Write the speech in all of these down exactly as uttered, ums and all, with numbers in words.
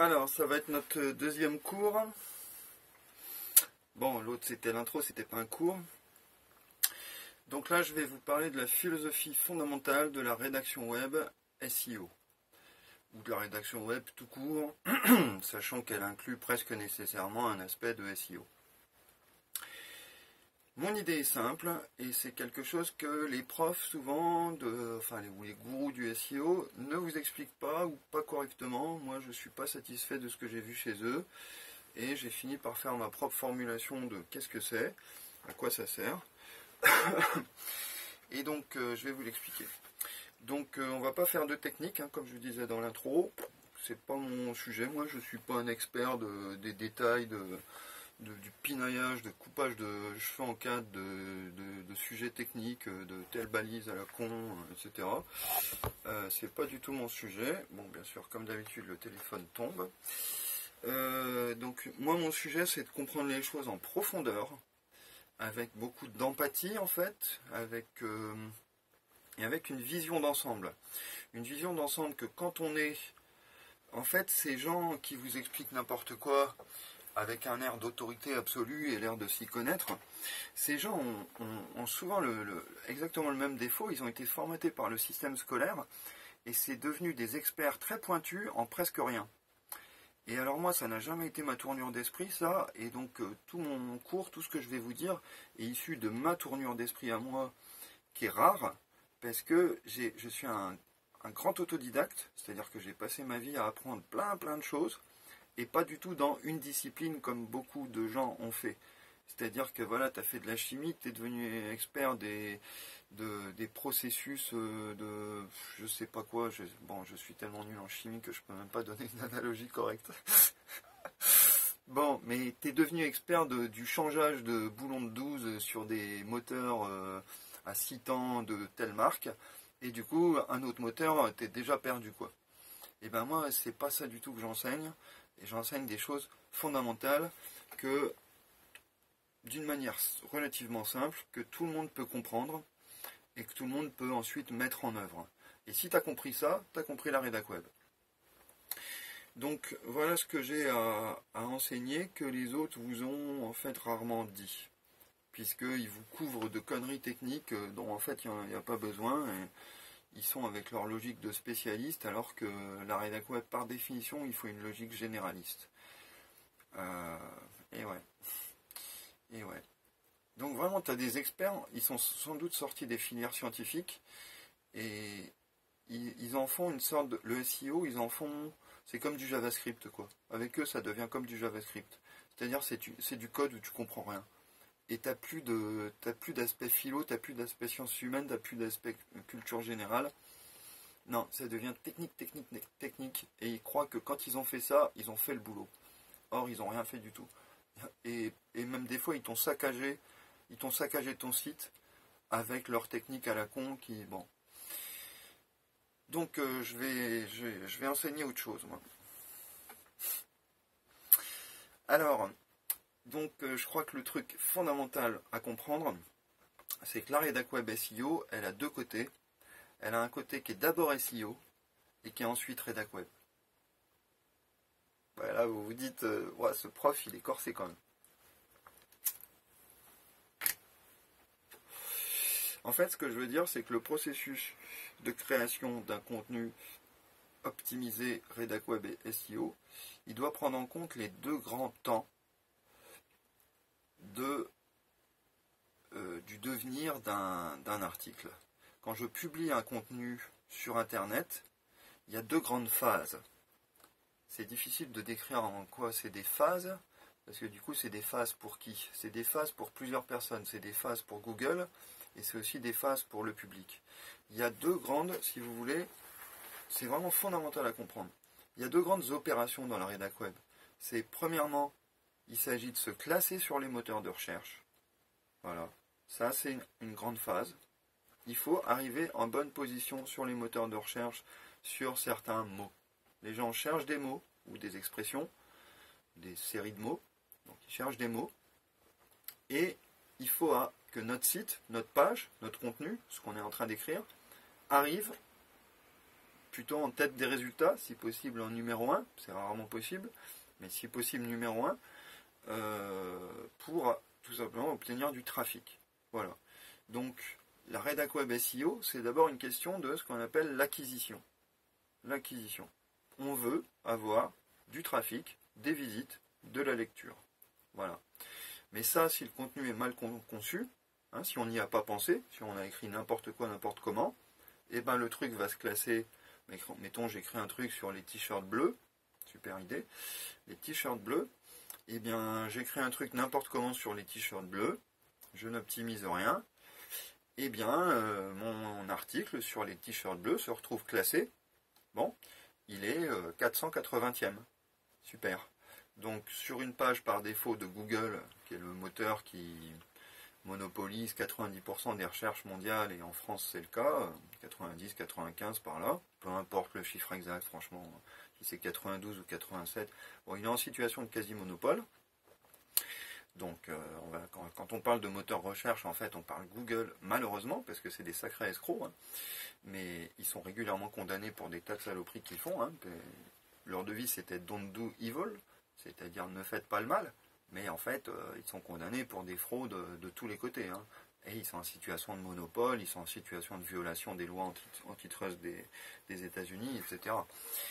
Alors, ça va être notre deuxième cours. Bon, l'autre c'était l'intro, c'était pas un cours. Donc là, je vais vous parler de la philosophie fondamentale de la rédaction web S E O. Ou de la rédaction web tout court, sachant qu'elle inclut presque nécessairement un aspect de S E O. Mon idée est simple, et c'est quelque chose que les profs souvent, de, enfin les, ou les gourous du S E O, ne vous expliquent pas ou pas correctement. Moi, je ne suis pas satisfait de ce que j'ai vu chez eux, et j'ai fini par faire ma propre formulation de qu'est-ce que c'est, à quoi ça sert. Et donc, euh, je vais vous l'expliquer. Donc, euh, on ne va pas faire de technique, hein, comme je vous disais dans l'intro. C'est pas mon sujet. Moi, je ne suis pas un expert de, des détails de... De, du pinaillage, de coupage de cheveux en cadre, de, de, de sujets techniques, de telle balise à la con, et cetera. Euh, c'est pas du tout mon sujet. Bon, bien sûr, comme d'habitude, le téléphone tombe. Euh, donc, moi, mon sujet, c'est de comprendre les choses en profondeur, avec beaucoup d'empathie, en fait, avec, euh, et avec une vision d'ensemble. Une vision d'ensemble que quand on est... En fait, ces gens qui vous expliquent n'importe quoi, avec un air d'autorité absolue et l'air de s'y connaître, ces gens ont, ont, ont souvent le, le, exactement le même défaut. Ils ont été formatés par le système scolaire et c'est devenu des experts très pointus en presque rien. Et alors moi, ça n'a jamais été ma tournure d'esprit, ça, et donc euh, tout mon cours, tout ce que je vais vous dire, est issu de ma tournure d'esprit à moi, qui est rare, parce que j'ai, je suis un, un grand autodidacte, c'est-à-dire que j'ai passé ma vie à apprendre plein plein de choses, et pas du tout dans une discipline comme beaucoup de gens ont fait. C'est-à-dire que voilà, tu as fait de la chimie, tu es devenu expert des, de, des processus de je sais pas quoi. Je, bon, je suis tellement nul en chimie que je peux même pas donner une analogie correcte. Bon, mais tu es devenu expert de, du changeage de boulons de douze sur des moteurs euh, à six temps de telle marque, et du coup, un autre moteur, tu es déjà perdu, quoi. Et ben moi, c'est pas ça du tout que j'enseigne. Et j'enseigne des choses fondamentales que, d'une manière relativement simple, que tout le monde peut comprendre et que tout le monde peut ensuite mettre en œuvre. Et si tu as compris ça, tu as compris la rédac web. Donc voilà ce que j'ai à, à enseigner que les autres vous ont en fait rarement dit. Puisqu'ils vous couvrent de conneries techniques dont en fait il n'y a, a pas besoin. Et ils sont avec leur logique de spécialiste, alors que la rédac web, par définition, il faut une logique généraliste. Euh, et ouais. Et ouais. Donc vraiment, tu as des experts, ils sont sans doute sortis des filières scientifiques, et ils, ils en font une sorte de... Le S E O, ils en font... C'est comme du JavaScript, quoi. Avec eux, ça devient comme du JavaScript. C'est-à-dire, c'est du, c'est du code où tu comprends rien. Et tu n'as plus de, t'as plus d'aspect philo, tu n'as plus d'aspect sciences humaines, tu n'as plus d'aspect culture générale. Non, ça devient technique, technique, technique. Et ils croient que quand ils ont fait ça, ils ont fait le boulot. Or, ils n'ont rien fait du tout. Et, et même des fois, ils t'ont saccagé, ils t'ont saccagé ton site avec leur technique à la con qui, bon. Donc, euh, je, vais, je, vais, je vais enseigner autre chose, moi. Alors... Donc euh, je crois que le truc fondamental à comprendre, c'est que la rédac web S E O, elle a deux côtés. Elle a un côté qui est d'abord S E O et qui est ensuite rédac web. Voilà, vous vous dites, euh, ouais, ce prof il est corsé quand même. En fait, ce que je veux dire, c'est que le processus de création d'un contenu optimisé rédac web et S E O, il doit prendre en compte les deux grands temps De, euh, du devenir d'un, d'un article. Quand je publie un contenu sur Internet, il y a deux grandes phases. C'est difficile de décrire en quoi c'est des phases, parce que du coup c'est des phases pour qui? C'est des phases pour plusieurs personnes, c'est des phases pour Google, et c'est aussi des phases pour le public. Il y a deux grandes, si vous voulez, c'est vraiment fondamental à comprendre. Il y a deux grandes opérations dans la rédac web. C'est premièrement, il s'agit de se classer sur les moteurs de recherche. Voilà. Ça, c'est une, une grande phase. Il faut arriver en bonne position sur les moteurs de recherche sur certains mots. Les gens cherchent des mots ou des expressions, des séries de mots. Donc, ils cherchent des mots. Et il faut à, que notre site, notre page, notre contenu, ce qu'on est en train d'écrire, arrive plutôt en tête des résultats, si possible en numéro un, c'est rarement possible, mais si possible numéro un, euh, pour tout simplement obtenir du trafic. Voilà. Donc, la rédac web S E O, c'est d'abord une question de ce qu'on appelle l'acquisition. L'acquisition. On veut avoir du trafic, des visites, de la lecture. Voilà. Mais ça, si le contenu est mal conçu, hein, si on n'y a pas pensé, si on a écrit n'importe quoi, n'importe comment, et ben le truc va se classer. Mettons, j'écris un truc sur les t-shirts bleus, super idée, les t-shirts bleus, et bien j'écris un truc n'importe comment sur les t-shirts bleus, je n'optimise rien, et bien euh, mon, mon article sur les t-shirts bleus se retrouve classé, bon, il est euh, quatre cent quatre-vingtième, super. Donc sur une page par défaut de Google, qui est le moteur qui monopolise quatre-vingt-dix pour cent des recherches mondiales, et en France c'est le cas, quatre-vingt-dix, quatre-vingt-quinze par là, peu importe le chiffre exact, franchement, si c'est quatre-vingt-douze ou quatre-vingt-sept, bon, il est en situation de quasi-monopole. Donc euh, on va, quand, quand on parle de moteur recherche, en fait on parle Google, malheureusement, parce que c'est des sacrés escrocs, hein, mais ils sont régulièrement condamnés pour des tas de saloperies qu'ils font, hein. Leur devise c'était Don't do evil, c'est-à-dire ne faites pas le mal. Mais en fait, euh, ils sont condamnés pour des fraudes de, de tous les côtés. Hein. Et ils sont en situation de monopole, ils sont en situation de violation des lois anti, antitrust des, des États-Unis, et cetera.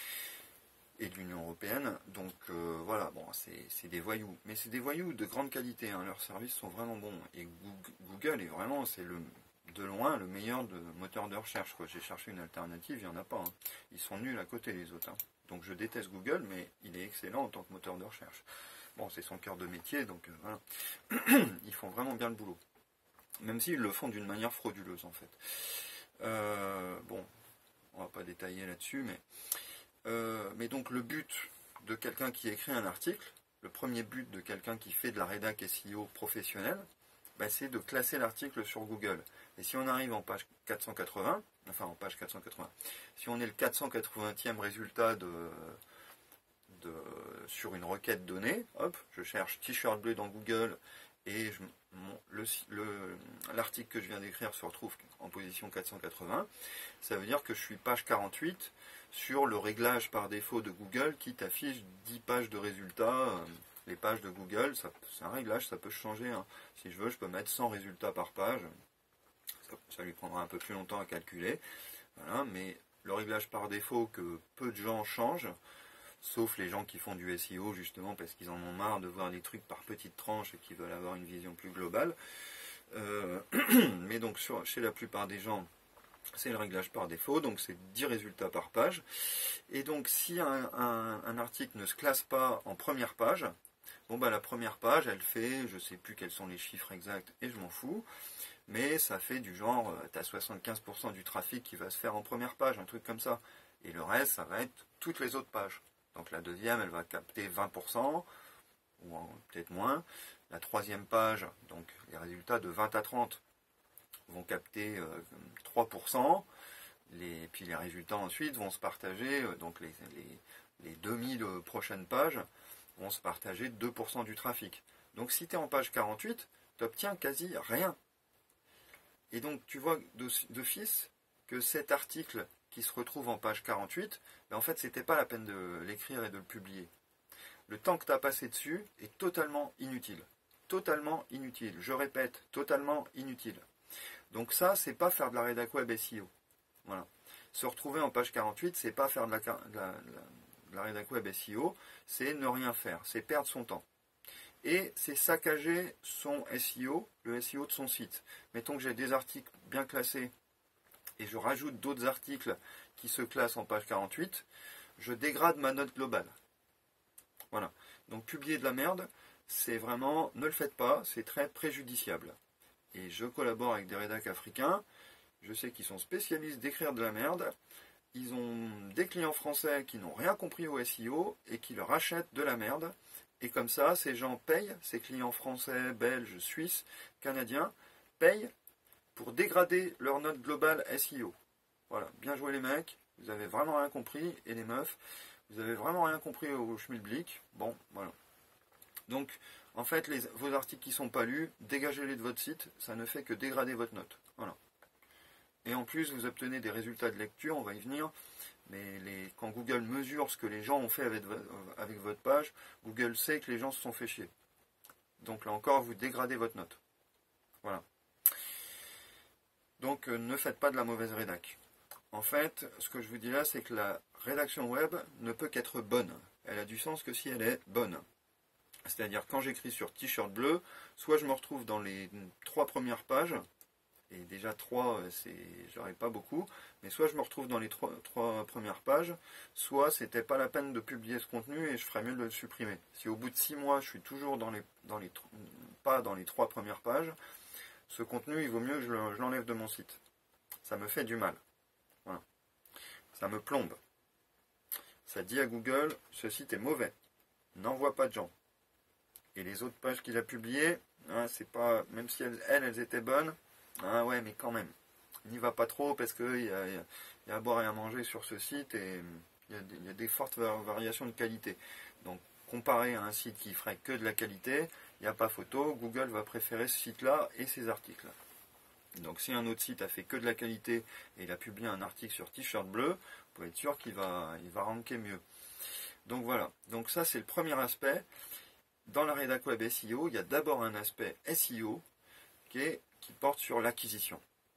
Et de l'Union européenne. Donc euh, voilà, bon, c'est des voyous. Mais c'est des voyous de grande qualité. Hein. Leurs services sont vraiment bons. Et Google est vraiment, c'est le de loin le meilleur de moteur de recherche. J'ai cherché une alternative, il n'y en a pas. Hein. Ils sont nuls à côté les autres. Hein. Donc je déteste Google, mais il est excellent en tant que moteur de recherche. Bon, c'est son cœur de métier, donc euh, voilà. Ils font vraiment bien le boulot. Même s'ils le font d'une manière frauduleuse, en fait. Euh, bon, on va pas détailler là-dessus, mais... Euh, mais donc, le but de quelqu'un qui écrit un article, le premier but de quelqu'un qui fait de la rédac S E O professionnelle, bah, c'est de classer l'article sur Google. Et si on arrive en page quatre cent quatre-vingts, enfin en page quatre cent quatre-vingts, si on est le quatre cent quatre-vingtième résultat de... De, sur une requête donnée, hop, je cherche t-shirt bleu dans Google et l'article que je viens d'écrire se retrouve en position quatre cent quatre-vingts, ça veut dire que je suis page quarante-huit sur le réglage par défaut de Google qui t'affiche dix pages de résultats. Les pages de Google, c'est un réglage, ça peut changer. Hein. Si je veux, je peux mettre cent résultats par page. Ça, ça lui prendra un peu plus longtemps à calculer. Voilà, mais le réglage par défaut que peu de gens changent, sauf les gens qui font du S E O justement parce qu'ils en ont marre de voir des trucs par petites tranches et qui veulent avoir une vision plus globale. Euh, mais donc sur, chez la plupart des gens, c'est le réglage par défaut, donc c'est dix résultats par page. Et donc si un, un, un article ne se classe pas en première page, bon bah la première page elle fait, je sais plus quels sont les chiffres exacts et je m'en fous, mais ça fait du genre, tu as soixante-quinze pour cent du trafic qui va se faire en première page, un truc comme ça. Et le reste, ça va être toutes les autres pages. Donc la deuxième, elle va capter vingt pour cent, ou peut-être moins. La troisième page, donc les résultats de vingt à trente, vont capter euh, trois pour cent. Les, puis les résultats ensuite vont se partager, euh, donc les, les, les deux mille prochaines pages vont se partager deux pour cent du trafic. Donc si tu es en page quarante-huit, tu n'obtiens quasi rien. Et donc tu vois d'office que cet article qui se retrouve en page quarante-huit, ben en fait, c'était pas la peine de l'écrire et de le publier. Le temps que tu as passé dessus est totalement inutile. Totalement inutile. Je répète, totalement inutile. Donc ça, c'est pas faire de la rédac web S E O. Voilà. Se retrouver en page quarante-huit, c'est pas faire de la, de la, de la rédac web S E O, c'est ne rien faire, c'est perdre son temps. Et c'est saccager son S E O, le S E O de son site. Mettons que j'ai des articles bien classés, et je rajoute d'autres articles qui se classent en page quarante-huit, je dégrade ma note globale. Voilà. Donc publier de la merde, c'est vraiment, ne le faites pas, c'est très préjudiciable. Et je collabore avec des rédacs africains, je sais qu'ils sont spécialistes d'écrire de la merde, ils ont des clients français qui n'ont rien compris au S E O et qui leur achètent de la merde, et comme ça, ces gens payent, ces clients français, belges, suisses, canadiens, payent pour dégrader leur note globale S E O. Voilà, bien joué les mecs, vous avez vraiment rien compris, et les meufs, vous avez vraiment rien compris au schmilblick. Bon, voilà. Donc, en fait, les, vos articles qui ne sont pas lus, dégagez-les de votre site, ça ne fait que dégrader votre note. Voilà. Et en plus, vous obtenez des résultats de lecture, on va y venir, mais les, quand Google mesure ce que les gens ont fait avec, avec votre page, Google sait que les gens se sont fait chier. Donc là encore, vous dégradez votre note. Voilà. Donc euh, ne faites pas de la mauvaise rédac. En fait, ce que je vous dis là, c'est que la rédaction web ne peut qu'être bonne. Elle a du sens que si elle est bonne. C'est-à-dire quand j'écris sur t-shirt bleu, soit je me retrouve dans les trois premières pages, et déjà trois, c'est, j'aurais pas beaucoup, mais soit je me retrouve dans les trois, trois premières pages, soit c'était pas la peine de publier ce contenu et je ferais mieux de le supprimer. Si au bout de six mois je suis toujours dans les, dans les, pas dans les trois premières pages, ce contenu il vaut mieux que je l'enlève de mon site. Ça me fait du mal. Voilà. Ça me plombe. Ça dit à Google, ce site est mauvais. N'envoie pas de gens. Et les autres pages qu'il a publiées, hein, c'est pas, même si elles, elles, elles étaient bonnes, ah ouais, mais quand même, n'y va pas trop parce qu'il y a, y, a, y a à boire et à manger sur ce site et il y, y a des fortes variations de qualité. Donc, comparé à un site qui ferait que de la qualité, il n'y a pas photo, Google va préférer ce site-là et ces articles. Donc, si un autre site a fait que de la qualité et il a publié un article sur t-shirt bleu, vous pouvez être sûr qu'il va, il va ranker mieux. Donc voilà, donc ça c'est le premier aspect. Dans la rédac web S E O, il y a d'abord un aspect S E O qui, est, qui porte sur l'acquisition.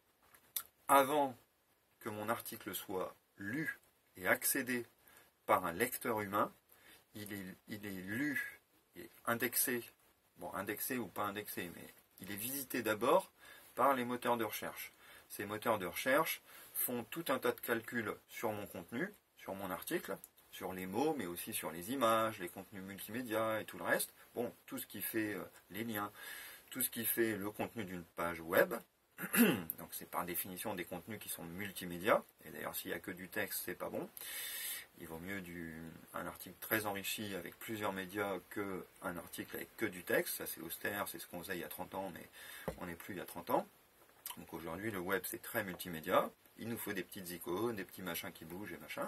Avant que mon article soit lu et accédé par un lecteur humain, il est, il est lu et indexé, bon indexé ou pas indexé, mais il est visité d'abord par les moteurs de recherche. Ces moteurs de recherche font tout un tas de calculs sur mon contenu, sur mon article, sur les mots, mais aussi sur les images, les contenus multimédia et tout le reste. Bon, tout ce qui fait euh, les liens, tout ce qui fait le contenu d'une page web. Donc c'est par définition des contenus qui sont multimédia. Et d'ailleurs, s'il n'y a que du texte, c'est pas bon. Il vaut mieux du, un article très enrichi avec plusieurs médias qu'un article avec que du texte. Ça c'est austère, c'est ce qu'on faisait il y a trente ans, mais on n'est plus il y a trente ans. Donc aujourd'hui, le web c'est très multimédia. Il nous faut des petites icônes, des petits machins qui bougent et machin.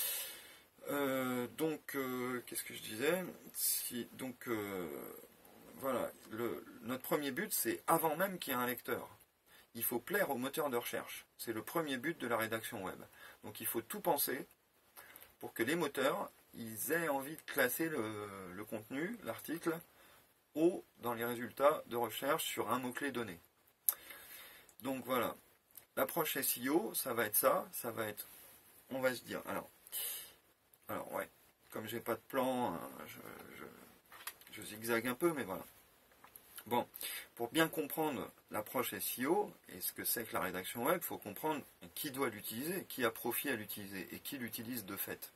Euh, donc, euh, qu'est-ce que je disais si, Donc, euh, voilà, le, notre premier but, c'est avant même qu'il y ait un lecteur. Il faut plaire au moteur de recherche. C'est le premier but de la rédaction web. Donc, il faut tout penser pour que les moteurs, ils aient envie de classer le, le contenu, l'article, haut dans les résultats de recherche sur un mot-clé donné. Donc, voilà. L'approche S E O, ça va être ça. Ça va être, on va se dire, alors, Alors ouais, comme j'ai pas de plan, je, je, je zigzague un peu, mais voilà. Bon, pour bien comprendre l'approche S E O et ce que c'est que la rédaction web, il faut comprendre qui doit l'utiliser, qui a profit à l'utiliser et qui l'utilise de fait.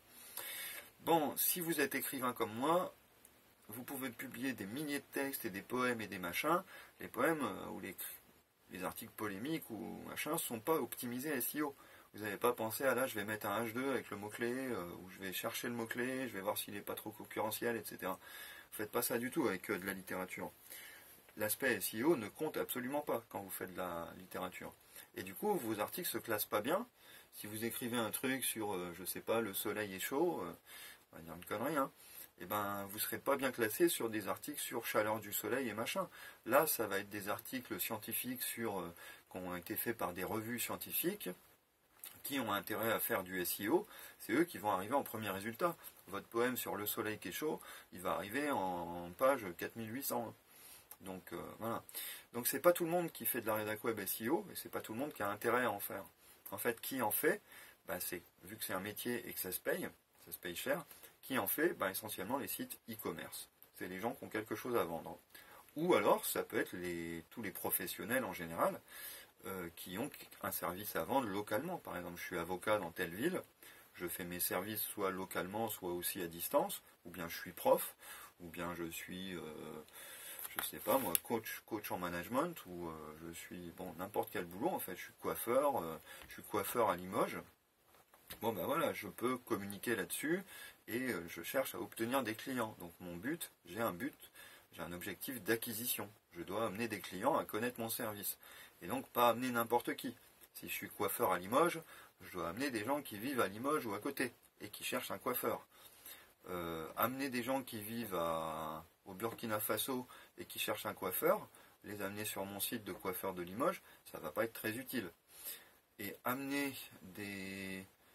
Bon, si vous êtes écrivain comme moi, vous pouvez publier des milliers de textes et des poèmes et des machins. Les poèmes ou les, les articles polémiques ou machins ne sont pas optimisés S E O. Vous n'avez pas pensé à là, je vais mettre un H deux avec le mot-clé, euh, ou je vais chercher le mot-clé, je vais voir s'il n'est pas trop concurrentiel, et cetera. Vous ne faites pas ça du tout avec euh, de la littérature. L'aspect S E O ne compte absolument pas quand vous faites de la littérature. Et du coup, vos articles ne se classent pas bien. Si vous écrivez un truc sur, euh, je sais pas, le soleil est chaud, euh, on va dire une connerie, hein, et ben vous ne serez pas bien classé sur des articles sur chaleur du soleil et machin. Là, ça va être des articles scientifiques sur, euh, qui ont été faits par des revues scientifiques, qui ont intérêt à faire du S E O, c'est eux qui vont arriver en premier résultat. Votre poème sur le soleil qui est chaud, il va arriver en page quatre mille huit cents. Donc euh, voilà. Donc c'est pas tout le monde qui fait de la rédac web S E O, et c'est pas tout le monde qui a intérêt à en faire. En fait, qui en fait, bah, c'est, vu que c'est un métier et que ça se paye, ça se paye cher, qui en fait, bah, essentiellement les sites e-commerce. C'est les gens qui ont quelque chose à vendre. Ou alors, ça peut être les, tous les professionnels en général, Euh, qui ont un service à vendre localement. Par exemple, je suis avocat dans telle ville, je fais mes services soit localement, soit aussi à distance, ou bien je suis prof, ou bien je suis, euh, je sais pas moi, coach, coach en management, ou euh, je suis, bon, n'importe quel boulot, en fait, je suis coiffeur, euh, je suis coiffeur à Limoges. Bon ben voilà, je peux communiquer là-dessus, et euh, je cherche à obtenir des clients. Donc mon but, j'ai un but, j'ai un objectif d'acquisition. Je dois amener des clients à connaître mon service. Et donc pas amener n'importe qui. Si je suis coiffeur à Limoges, je dois amener des gens qui vivent à Limoges ou à côté et qui cherchent un coiffeur. Euh, amener des gens qui vivent à, au Burkina Faso et qui cherchent un coiffeur, les amener sur mon site de coiffeur de Limoges, ça ne va pas être très utile. Et amener des,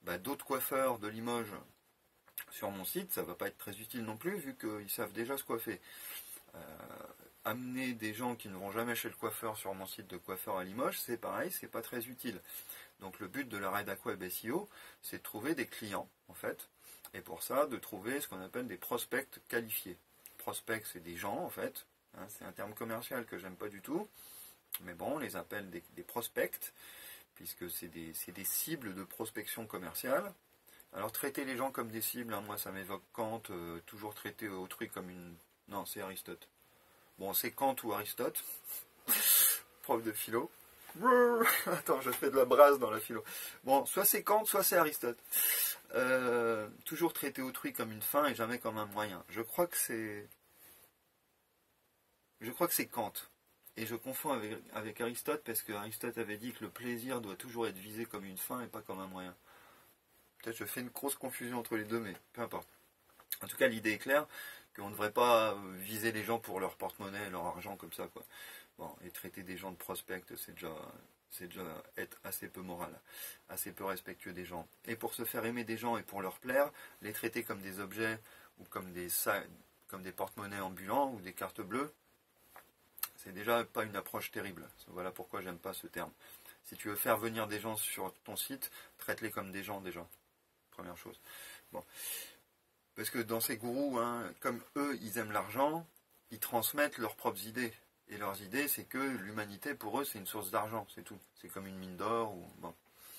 bah, d'autres coiffeurs de Limoges sur mon site, ça ne va pas être très utile non plus, vu qu'ils savent déjà se coiffer. Euh, amener des gens qui ne vont jamais chez le coiffeur sur mon site de coiffeur à Limoges, c'est pareil, c'est pas très utile. Donc le but de la rédac web S E O, c'est de trouver des clients, en fait, et pour ça, de trouver ce qu'on appelle des prospects qualifiés. Prospects, c'est des gens, en fait, hein, c'est un terme commercial que j'aime pas du tout, mais bon, on les appelle des, des prospects, puisque c'est des, c'est des cibles de prospection commerciale. Alors traiter les gens comme des cibles, hein, moi ça m'évoque Kant, euh, toujours traiter autrui comme une... Non, c'est Aristote. Bon, c'est Kant ou Aristote, prof de philo. Attends, je fais de la brasse dans la philo. Bon, soit c'est Kant, soit c'est Aristote. Euh, toujours traiter autrui comme une fin et jamais comme un moyen. Je crois que c'est... Je crois que c'est Kant. Et je confonds avec, avec Aristote parce que Aristote avait dit que le plaisir doit toujours être visé comme une fin et pas comme un moyen. Peut-être je fais une grosse confusion entre les deux, mais peu importe. En tout cas, l'idée est claire, qu'on ne devrait pas viser les gens pour leur porte-monnaie, leur argent comme ça, quoi. Bon, et traiter des gens de prospects, c'est déjà, c'est déjà être assez peu moral, assez peu respectueux des gens. Et pour se faire aimer des gens et pour leur plaire, les traiter comme des objets ou comme des, comme des porte-monnaies ambulants ou des cartes bleues, c'est déjà pas une approche terrible. Voilà pourquoi j'aime pas ce terme. Si tu veux faire venir des gens sur ton site, traite-les comme des gens déjà. Première chose. Bon. Parce que dans ces gourous, hein, comme eux, ils aiment l'argent, ils transmettent leurs propres idées. Et leurs idées, c'est que l'humanité, pour eux, c'est une source d'argent, c'est tout. C'est comme une mine d'or. Ou... Bon.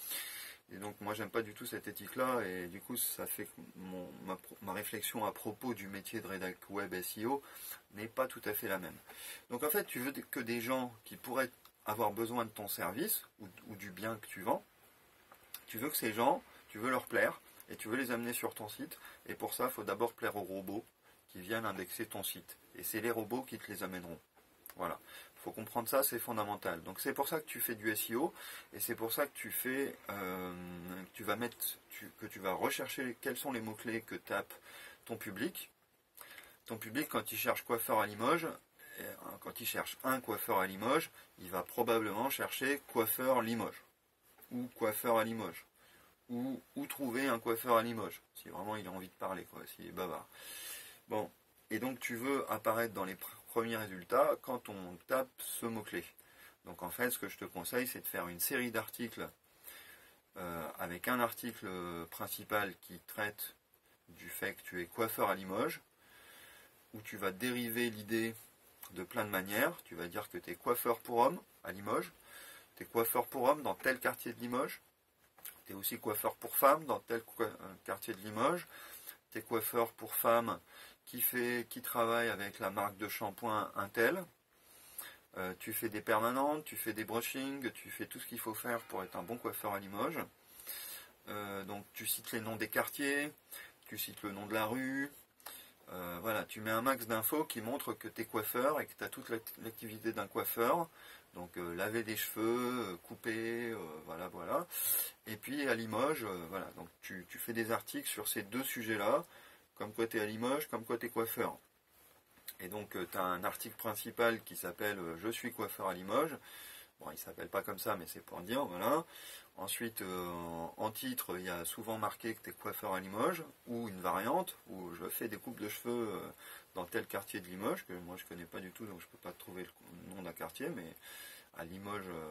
Et donc, moi, j'aime pas du tout cette éthique-là. Et du coup, ça fait que mon, ma, ma réflexion à propos du métier de rédac web S E O n'est pas tout à fait la même. Donc, en fait, tu veux que des gens qui pourraient avoir besoin de ton service ou, ou du bien que tu vends, tu veux que ces gens, tu veux leur plaire et tu veux les amener sur ton site. Et pour ça, il faut d'abord plaire aux robots qui viennent indexer ton site. Et c'est les robots qui te les amèneront. Voilà, il faut comprendre ça, c'est fondamental. Donc c'est pour ça que tu fais du S E O et c'est pour ça que tu fais, euh, que tu vas mettre, tu, que tu vas rechercher quels sont les mots-clés que tape ton public. Ton public, quand il cherche coiffeur à Limoges, quand il cherche un coiffeur à Limoges, il va probablement chercher coiffeur Limoges ou coiffeur à Limoges ou où trouver un coiffeur à Limoges si vraiment il a envie de parler, quoi, s'il est bavard. Bon, et donc tu veux apparaître dans les premiers résultats quand on tape ce mot-clé. Donc en fait, ce que je te conseille, c'est de faire une série d'articles euh, avec un article principal qui traite du fait que tu es coiffeur à Limoges, où tu vas dériver l'idée de plein de manières. Tu vas dire que tu es coiffeur pour hommes à Limoges, tu es coiffeur pour hommes dans tel quartier de Limoges, tu es aussi coiffeur pour femmes dans tel quartier de Limoges, tu es coiffeur pour femmes qui, fait, qui travaille avec la marque de shampoing Intel, euh, tu fais des permanentes, tu fais des brushings, tu fais tout ce qu'il faut faire pour être un bon coiffeur à Limoges. Euh, donc tu cites les noms des quartiers, tu cites le nom de la rue, euh, voilà, tu mets un max d'infos qui montrent que tu es coiffeur et que tu as toute l'activité d'un coiffeur. Donc euh, laver des cheveux, euh, couper, euh, voilà, voilà. Et puis à Limoges, euh, voilà, donc tu, tu fais des articles sur ces deux sujets-là, comme quoi tu es à Limoges, comme quoi tu es coiffeur. Et donc euh, tu as un article principal qui s'appelle euh, « Je suis coiffeur à Limoges ». Bon, il s'appelle pas comme ça, mais c'est pour dire, voilà. Ensuite, euh, en, en titre, il y a souvent marqué que tu es coiffeur à Limoges, ou une variante, où je fais des coupes de cheveux euh, dans tel quartier de Limoges, que moi je connais pas du tout, donc je peux pas trouver le nom d'un quartier, mais à Limoges, euh,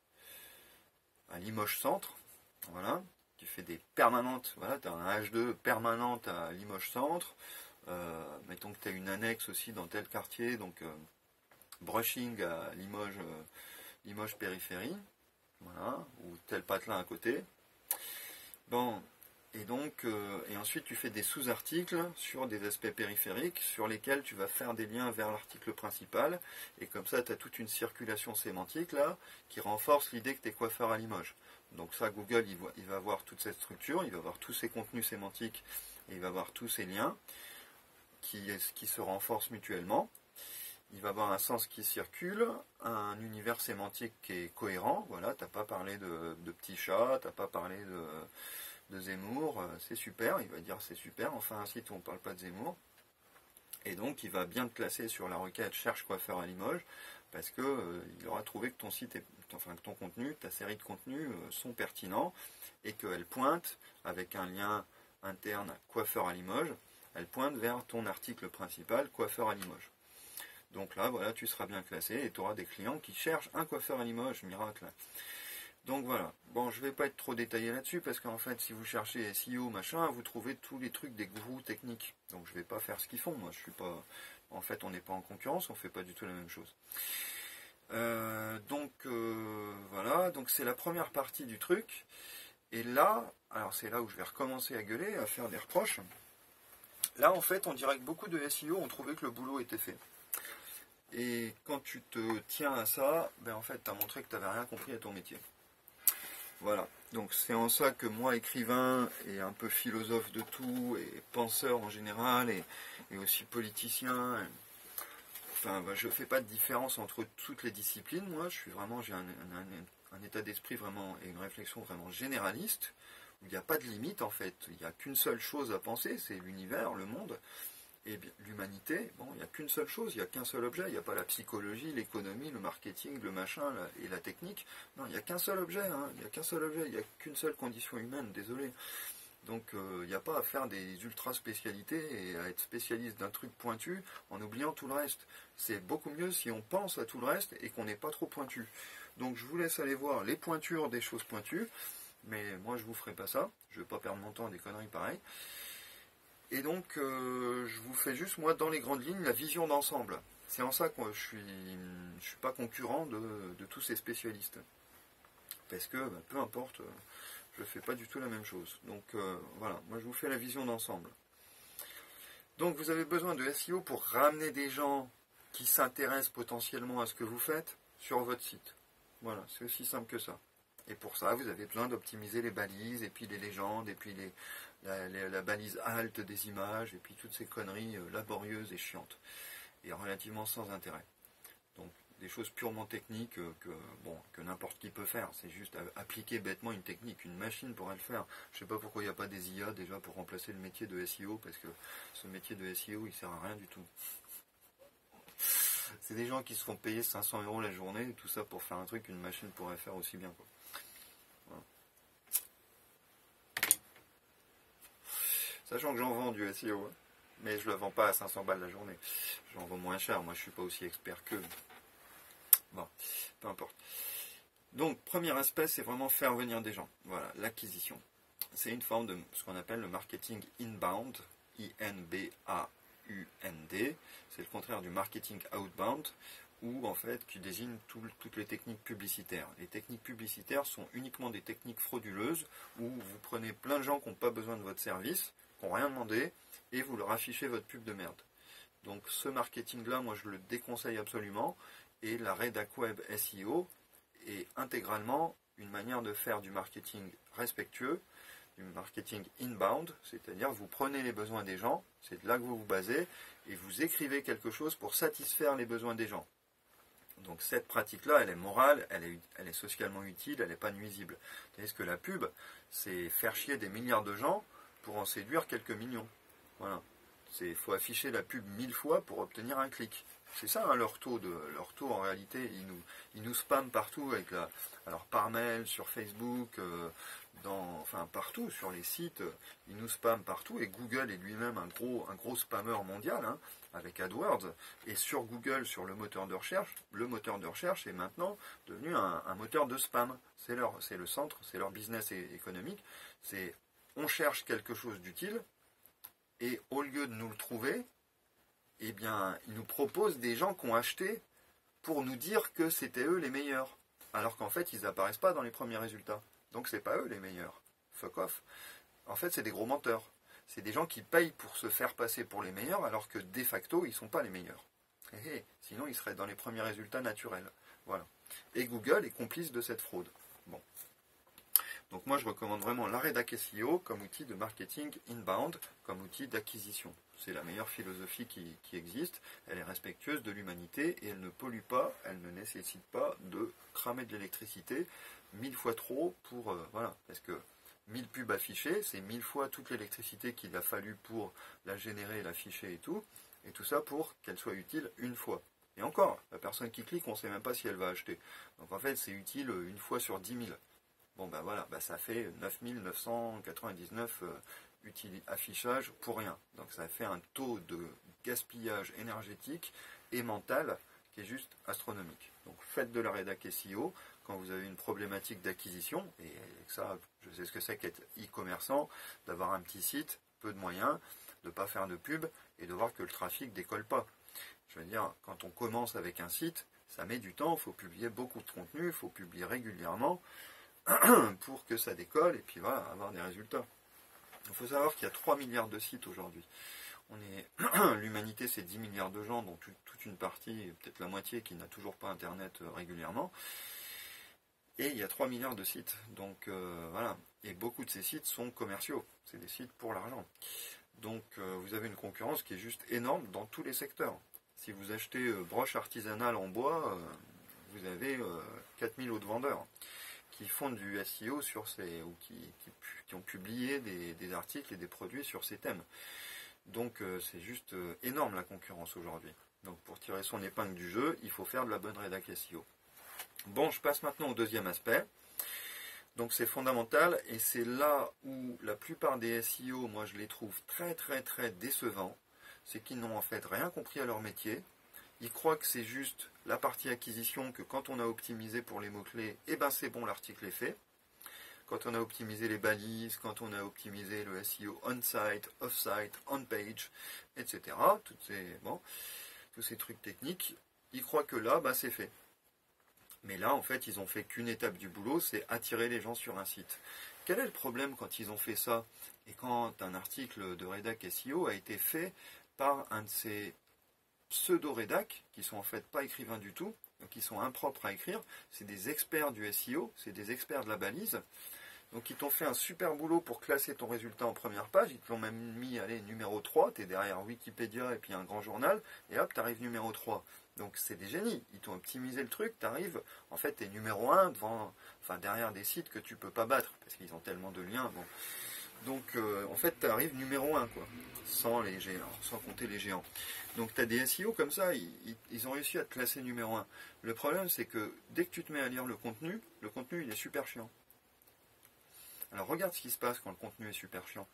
à Limoges Centre, voilà. Tu fais des permanentes, voilà, tu as un H deux permanente à Limoges Centre, euh, mettons que tu as une annexe aussi dans tel quartier, donc euh, brushing à Limoges, euh, Limoges périphérie, voilà, ou tel patelin à côté. Bon, et donc, euh, et ensuite tu fais des sous-articles sur des aspects périphériques sur lesquels tu vas faire des liens vers l'article principal, et comme ça tu as toute une circulation sémantique là qui renforce l'idée que tu es coiffeur à Limoges. Donc ça, Google il, voit, il va voir toute cette structure, il va voir tous ces contenus sémantiques, et il va voir tous ces liens qui, qui se renforcent mutuellement. Il va avoir un sens qui circule, un univers sémantique qui est cohérent. Voilà, t'as pas parlé de, de petits chats, t'as pas parlé de, de Zemmour, c'est super. Il va dire c'est super. Enfin, un site où on parle pas de Zemmour. Et donc il va bien te classer sur la requête cherche coiffeur à Limoges, parce que euh, il aura trouvé que ton site, est, enfin que ton contenu, ta série de contenus euh, sont pertinents, et qu'elle pointe avec un lien interne coiffeur à Limoges, elle pointe vers ton article principal coiffeur à Limoges. Donc là, voilà, tu seras bien classé et tu auras des clients qui cherchent un coiffeur à Limoges, miracle. Donc voilà. Bon, je ne vais pas être trop détaillé là-dessus parce qu'en fait, si vous cherchez S E O, machin, vous trouvez tous les trucs des gourous techniques. Donc je ne vais pas faire ce qu'ils font. Moi, je suis pas. En fait, on n'est pas en concurrence, on ne fait pas du tout la même chose. Euh, donc euh, voilà. Donc c'est la première partie du truc. Et là, alors c'est là où je vais recommencer à gueuler, à faire des reproches. Là, en fait, on dirait que beaucoup de S E O ont trouvé que le boulot était fait. Et quand tu te tiens à ça, ben en fait, tu as montré que tu n'avais rien compris à ton métier. Voilà. Donc c'est en ça que moi, écrivain, et un peu philosophe de tout, et penseur en général, et, et aussi politicien, et, enfin, ben, je ne fais pas de différence entre toutes les disciplines. Moi, je suis vraiment, j'ai un, un, un état d'esprit vraiment, et une réflexion vraiment généraliste, où il n'y a pas de limite en fait. Il n'y a qu'une seule chose à penser, c'est l'univers, le monde. Et bien, l'humanité, bon, il n'y a qu'une seule chose, il n'y a qu'un seul objet, il n'y a pas la psychologie, l'économie, le marketing, le machin la, et la technique. Non, il n'y a qu'un seul objet, hein, il n'y a qu'un seul objet, il n'y a qu'une seule condition humaine, désolé. Donc euh, il n'y a pas à faire des ultra spécialités et à être spécialiste d'un truc pointu en oubliant tout le reste. C'est beaucoup mieux si on pense à tout le reste et qu'on n'est pas trop pointu. Donc je vous laisse aller voir les pointures des choses pointues, mais moi je ne vous ferai pas ça, je ne vais pas perdre mon temps à des conneries pareilles. Et donc, euh, je vous fais juste, moi, dans les grandes lignes, la vision d'ensemble. C'est en ça que moi, je suis, je suis pas concurrent de, de tous ces spécialistes. Parce que, bah, peu importe, je ne fais pas du tout la même chose. Donc, euh, voilà, moi, je vous fais la vision d'ensemble. Donc, vous avez besoin de S E O pour ramener des gens qui s'intéressent potentiellement à ce que vous faites sur votre site. Voilà, c'est aussi simple que ça. Et pour ça, vous avez besoin d'optimiser les balises, et puis les légendes, et puis les... La, la, la balise halte des images, et puis toutes ces conneries euh, laborieuses et chiantes, et relativement sans intérêt. Donc des choses purement techniques euh, que, bon, que n'importe qui peut faire, c'est juste appliquer bêtement une technique, une machine pourrait le faire. Je ne sais pas pourquoi il n'y a pas des I A déjà pour remplacer le métier de S E O, parce que ce métier de S E O il sert à rien du tout. C'est des gens qui se font payer cinq cents euros la journée, et tout ça pour faire un truc qu'une machine pourrait faire aussi bien, quoi. Voilà. Sachant que j'en vends du S E O, hein, mais je ne le vends pas à cinq cents balles la journée. J'en vends moins cher, moi je ne suis pas aussi expert qu'eux. Bon, peu importe. Donc, premier aspect, c'est vraiment faire venir des gens. Voilà, l'acquisition. C'est une forme de ce qu'on appelle le marketing inbound, I N B A U N D. C'est le contraire du marketing outbound, où en fait tu désignes tout, toutes les techniques publicitaires. Les techniques publicitaires sont uniquement des techniques frauduleuses, où vous prenez plein de gens qui n'ont pas besoin de votre service, qui n'ont rien demandé, et vous leur affichez votre pub de merde. Donc ce marketing-là, moi je le déconseille absolument, et la rédac web S E O est intégralement une manière de faire du marketing respectueux, du marketing inbound, c'est-à-dire vous prenez les besoins des gens, c'est de là que vous vous basez, et vous écrivez quelque chose pour satisfaire les besoins des gens. Donc cette pratique-là, elle est morale, elle est, elle est socialement utile, elle n'est pas nuisible. Tandis que la pub, c'est faire chier des milliards de gens pour en séduire quelques millions. Voilà. Il faut afficher la pub mille fois pour obtenir un clic. C'est ça hein, leur taux de leur taux en réalité, ils nous, ils nous spamment partout avec la, alors par mail, sur Facebook, euh, dans, enfin partout sur les sites, ils nous spamment partout et Google est lui-même un gros un gros spammeur mondial hein, avec AdWords et sur Google sur le moteur de recherche, le moteur de recherche est maintenant devenu un, un moteur de spam. C'est leur c'est le centre, c'est leur business économique. C'est on cherche quelque chose d'utile et au lieu de nous le trouver, eh bien, ils nous proposent des gens qui ont acheté pour nous dire que c'était eux les meilleurs. Alors qu'en fait, ils n'apparaissent pas dans les premiers résultats. Donc, c'est pas eux les meilleurs. Fuck off. En fait, c'est des gros menteurs. C'est des gens qui payent pour se faire passer pour les meilleurs, alors que de facto, ils ne sont pas les meilleurs. Et, et, sinon, ils seraient dans les premiers résultats naturels. Voilà. Et Google est complice de cette fraude. Bon. Donc moi je recommande vraiment la rédac S E O comme outil de marketing inbound, comme outil d'acquisition. C'est la meilleure philosophie qui, qui existe, elle est respectueuse de l'humanité et elle ne pollue pas, elle ne nécessite pas de cramer de l'électricité mille fois trop pour... Euh, voilà, parce que mille pubs affichées, c'est mille fois toute l'électricité qu'il a fallu pour la générer, l'afficher et tout, et tout ça pour qu'elle soit utile une fois. Et encore, la personne qui clique, on ne sait même pas si elle va acheter. Donc en fait, c'est utile une fois sur dix mille. Bon ben voilà, ben ça fait neuf mille neuf cent quatre-vingt-dix-neuf euh, affichages pour rien. Donc ça fait un taux de gaspillage énergétique et mental qui est juste astronomique. Donc faites de la rédac S E O quand vous avez une problématique d'acquisition, et ça, je sais ce que c'est qu'être e-commerçant, d'avoir un petit site, peu de moyens, de ne pas faire de pub, et de voir que le trafic ne décolle pas. Je veux dire, quand on commence avec un site, ça met du temps, il faut publier beaucoup de contenu, il faut publier régulièrement pour que ça décolle, et puis voilà, avoir des résultats. Il faut savoir qu'il y a trois milliards de sites aujourd'hui. On est l'humanité, c'est dix milliards de gens, dont toute une partie, peut-être la moitié, qui n'a toujours pas Internet régulièrement. Et il y a trois milliards de sites. Donc euh, voilà. Et beaucoup de ces sites sont commerciaux. C'est des sites pour l'argent. Donc euh, vous avez une concurrence qui est juste énorme dans tous les secteurs. Si vous achetez euh, broche artisanale en bois, euh, vous avez euh, quatre mille autres vendeurs qui font du S E O sur ces, ou qui, qui, qui ont publié des, des articles et des produits sur ces thèmes. Donc euh, c'est juste euh, énorme la concurrence aujourd'hui. Donc pour tirer son épingle du jeu, il faut faire de la bonne rédac S E O. Bon, je passe maintenant au deuxième aspect. Donc c'est fondamental, et c'est là où la plupart des S E O, moi je les trouve très très très décevants. C'est qu'ils n'ont en fait rien compris à leur métier. Ils croient que c'est juste la partie acquisition, que quand on a optimisé pour les mots-clés, eh ben c'est bon, l'article est fait. Quand on a optimisé les balises, quand on a optimisé le S E O on-site, off-site, on-page, et cetera. Toutes ces, bon, tous ces trucs techniques, ils croient que là, bah, c'est fait. Mais là, en fait, ils ont fait qu'une étape du boulot, c'est attirer les gens sur un site. Quel est le problème quand ils ont fait ça, et quand un article de rédac S E O a été fait par un de ces pseudo-rédac, qui sont en fait pas écrivains du tout, donc qui sont impropres à écrire, c'est des experts du S E O, c'est des experts de la balise, donc ils t'ont fait un super boulot pour classer ton résultat en première page, ils te l'ont même mis, allez, numéro trois, tu es derrière Wikipédia et puis un grand journal, et hop, tu arrives numéro trois. Donc c'est des génies, ils t'ont optimisé le truc, tu arrives, en fait tu es numéro un devant, enfin derrière des sites que tu peux pas battre, parce qu'ils ont tellement de liens, bon. Donc euh, en fait tu arrives numéro un, quoi, sans les géants, sans compter les géants. Donc tu as des S E O comme ça, ils, ils, ils ont réussi à te classer numéro un. Le problème c'est que dès que tu te mets à lire le contenu, le contenu il est super chiant. Alors regarde ce qui se passe quand le contenu est super chiant.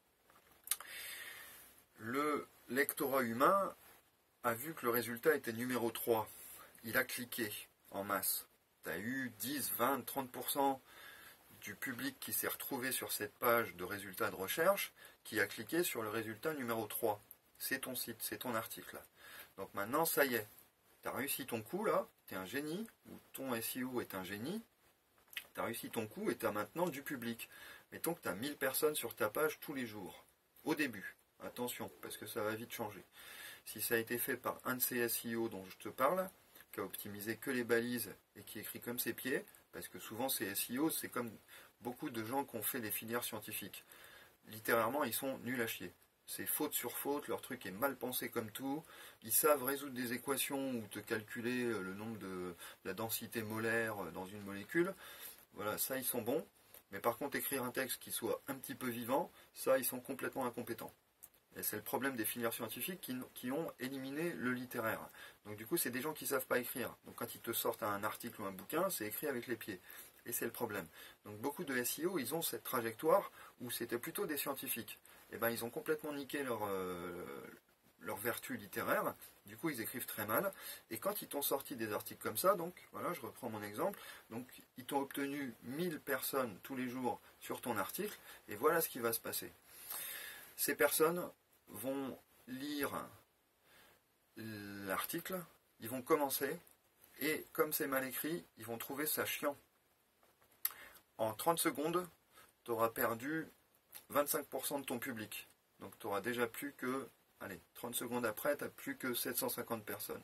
Le lectorat humain a vu que le résultat était numéro trois. Il a cliqué en masse. Tu as eu dix, vingt, trente pour cent du public qui s'est retrouvé sur cette page de résultats de recherche qui a cliqué sur le résultat numéro trois. C'est ton site, c'est ton article. Donc maintenant, ça y est. Tu as réussi ton coup là, tu es un génie, ou ton S E O est un génie. Tu as réussi ton coup et tu as maintenant du public. Mettons que tu as mille personnes sur ta page tous les jours. Au début. Attention, parce que ça va vite changer. Si ça a été fait par un de ces S E O dont je te parle, qui a optimisé que les balises et qui écrit comme ses pieds, parce que souvent ces S E O, c'est comme beaucoup de gens qui ont fait des filières scientifiques. Littérairement, ils sont nuls à chier. C'est faute sur faute, leur truc est mal pensé comme tout. Ils savent résoudre des équations ou te calculer le nombre de la densité molaire dans une molécule. Voilà, ça ils sont bons. Mais par contre, écrire un texte qui soit un petit peu vivant, ça ils sont complètement incompétents. Et c'est le problème des filières scientifiques qui, qui ont éliminé le littéraire. Donc du coup, c'est des gens qui ne savent pas écrire. Donc quand ils te sortent un article ou un bouquin, c'est écrit avec les pieds. Et c'est le problème. Donc beaucoup de S E O, ils ont cette trajectoire où c'était plutôt des scientifiques. Et ben ils ont complètement niqué leur, euh, leur vertu littéraire. Du coup, ils écrivent très mal. Et quand ils t'ont sorti des articles comme ça, donc voilà, je reprends mon exemple. Donc ils t'ont obtenu mille personnes tous les jours sur ton article. Et voilà ce qui va se passer. Ces personnes vont lire l'article, ils vont commencer, et comme c'est mal écrit, ils vont trouver ça chiant. En trente secondes, tu auras perdu vingt-cinq pour cent de ton public. Donc tu auras déjà plus que, allez, trente secondes après, tu n'as plus que sept cent cinquante personnes.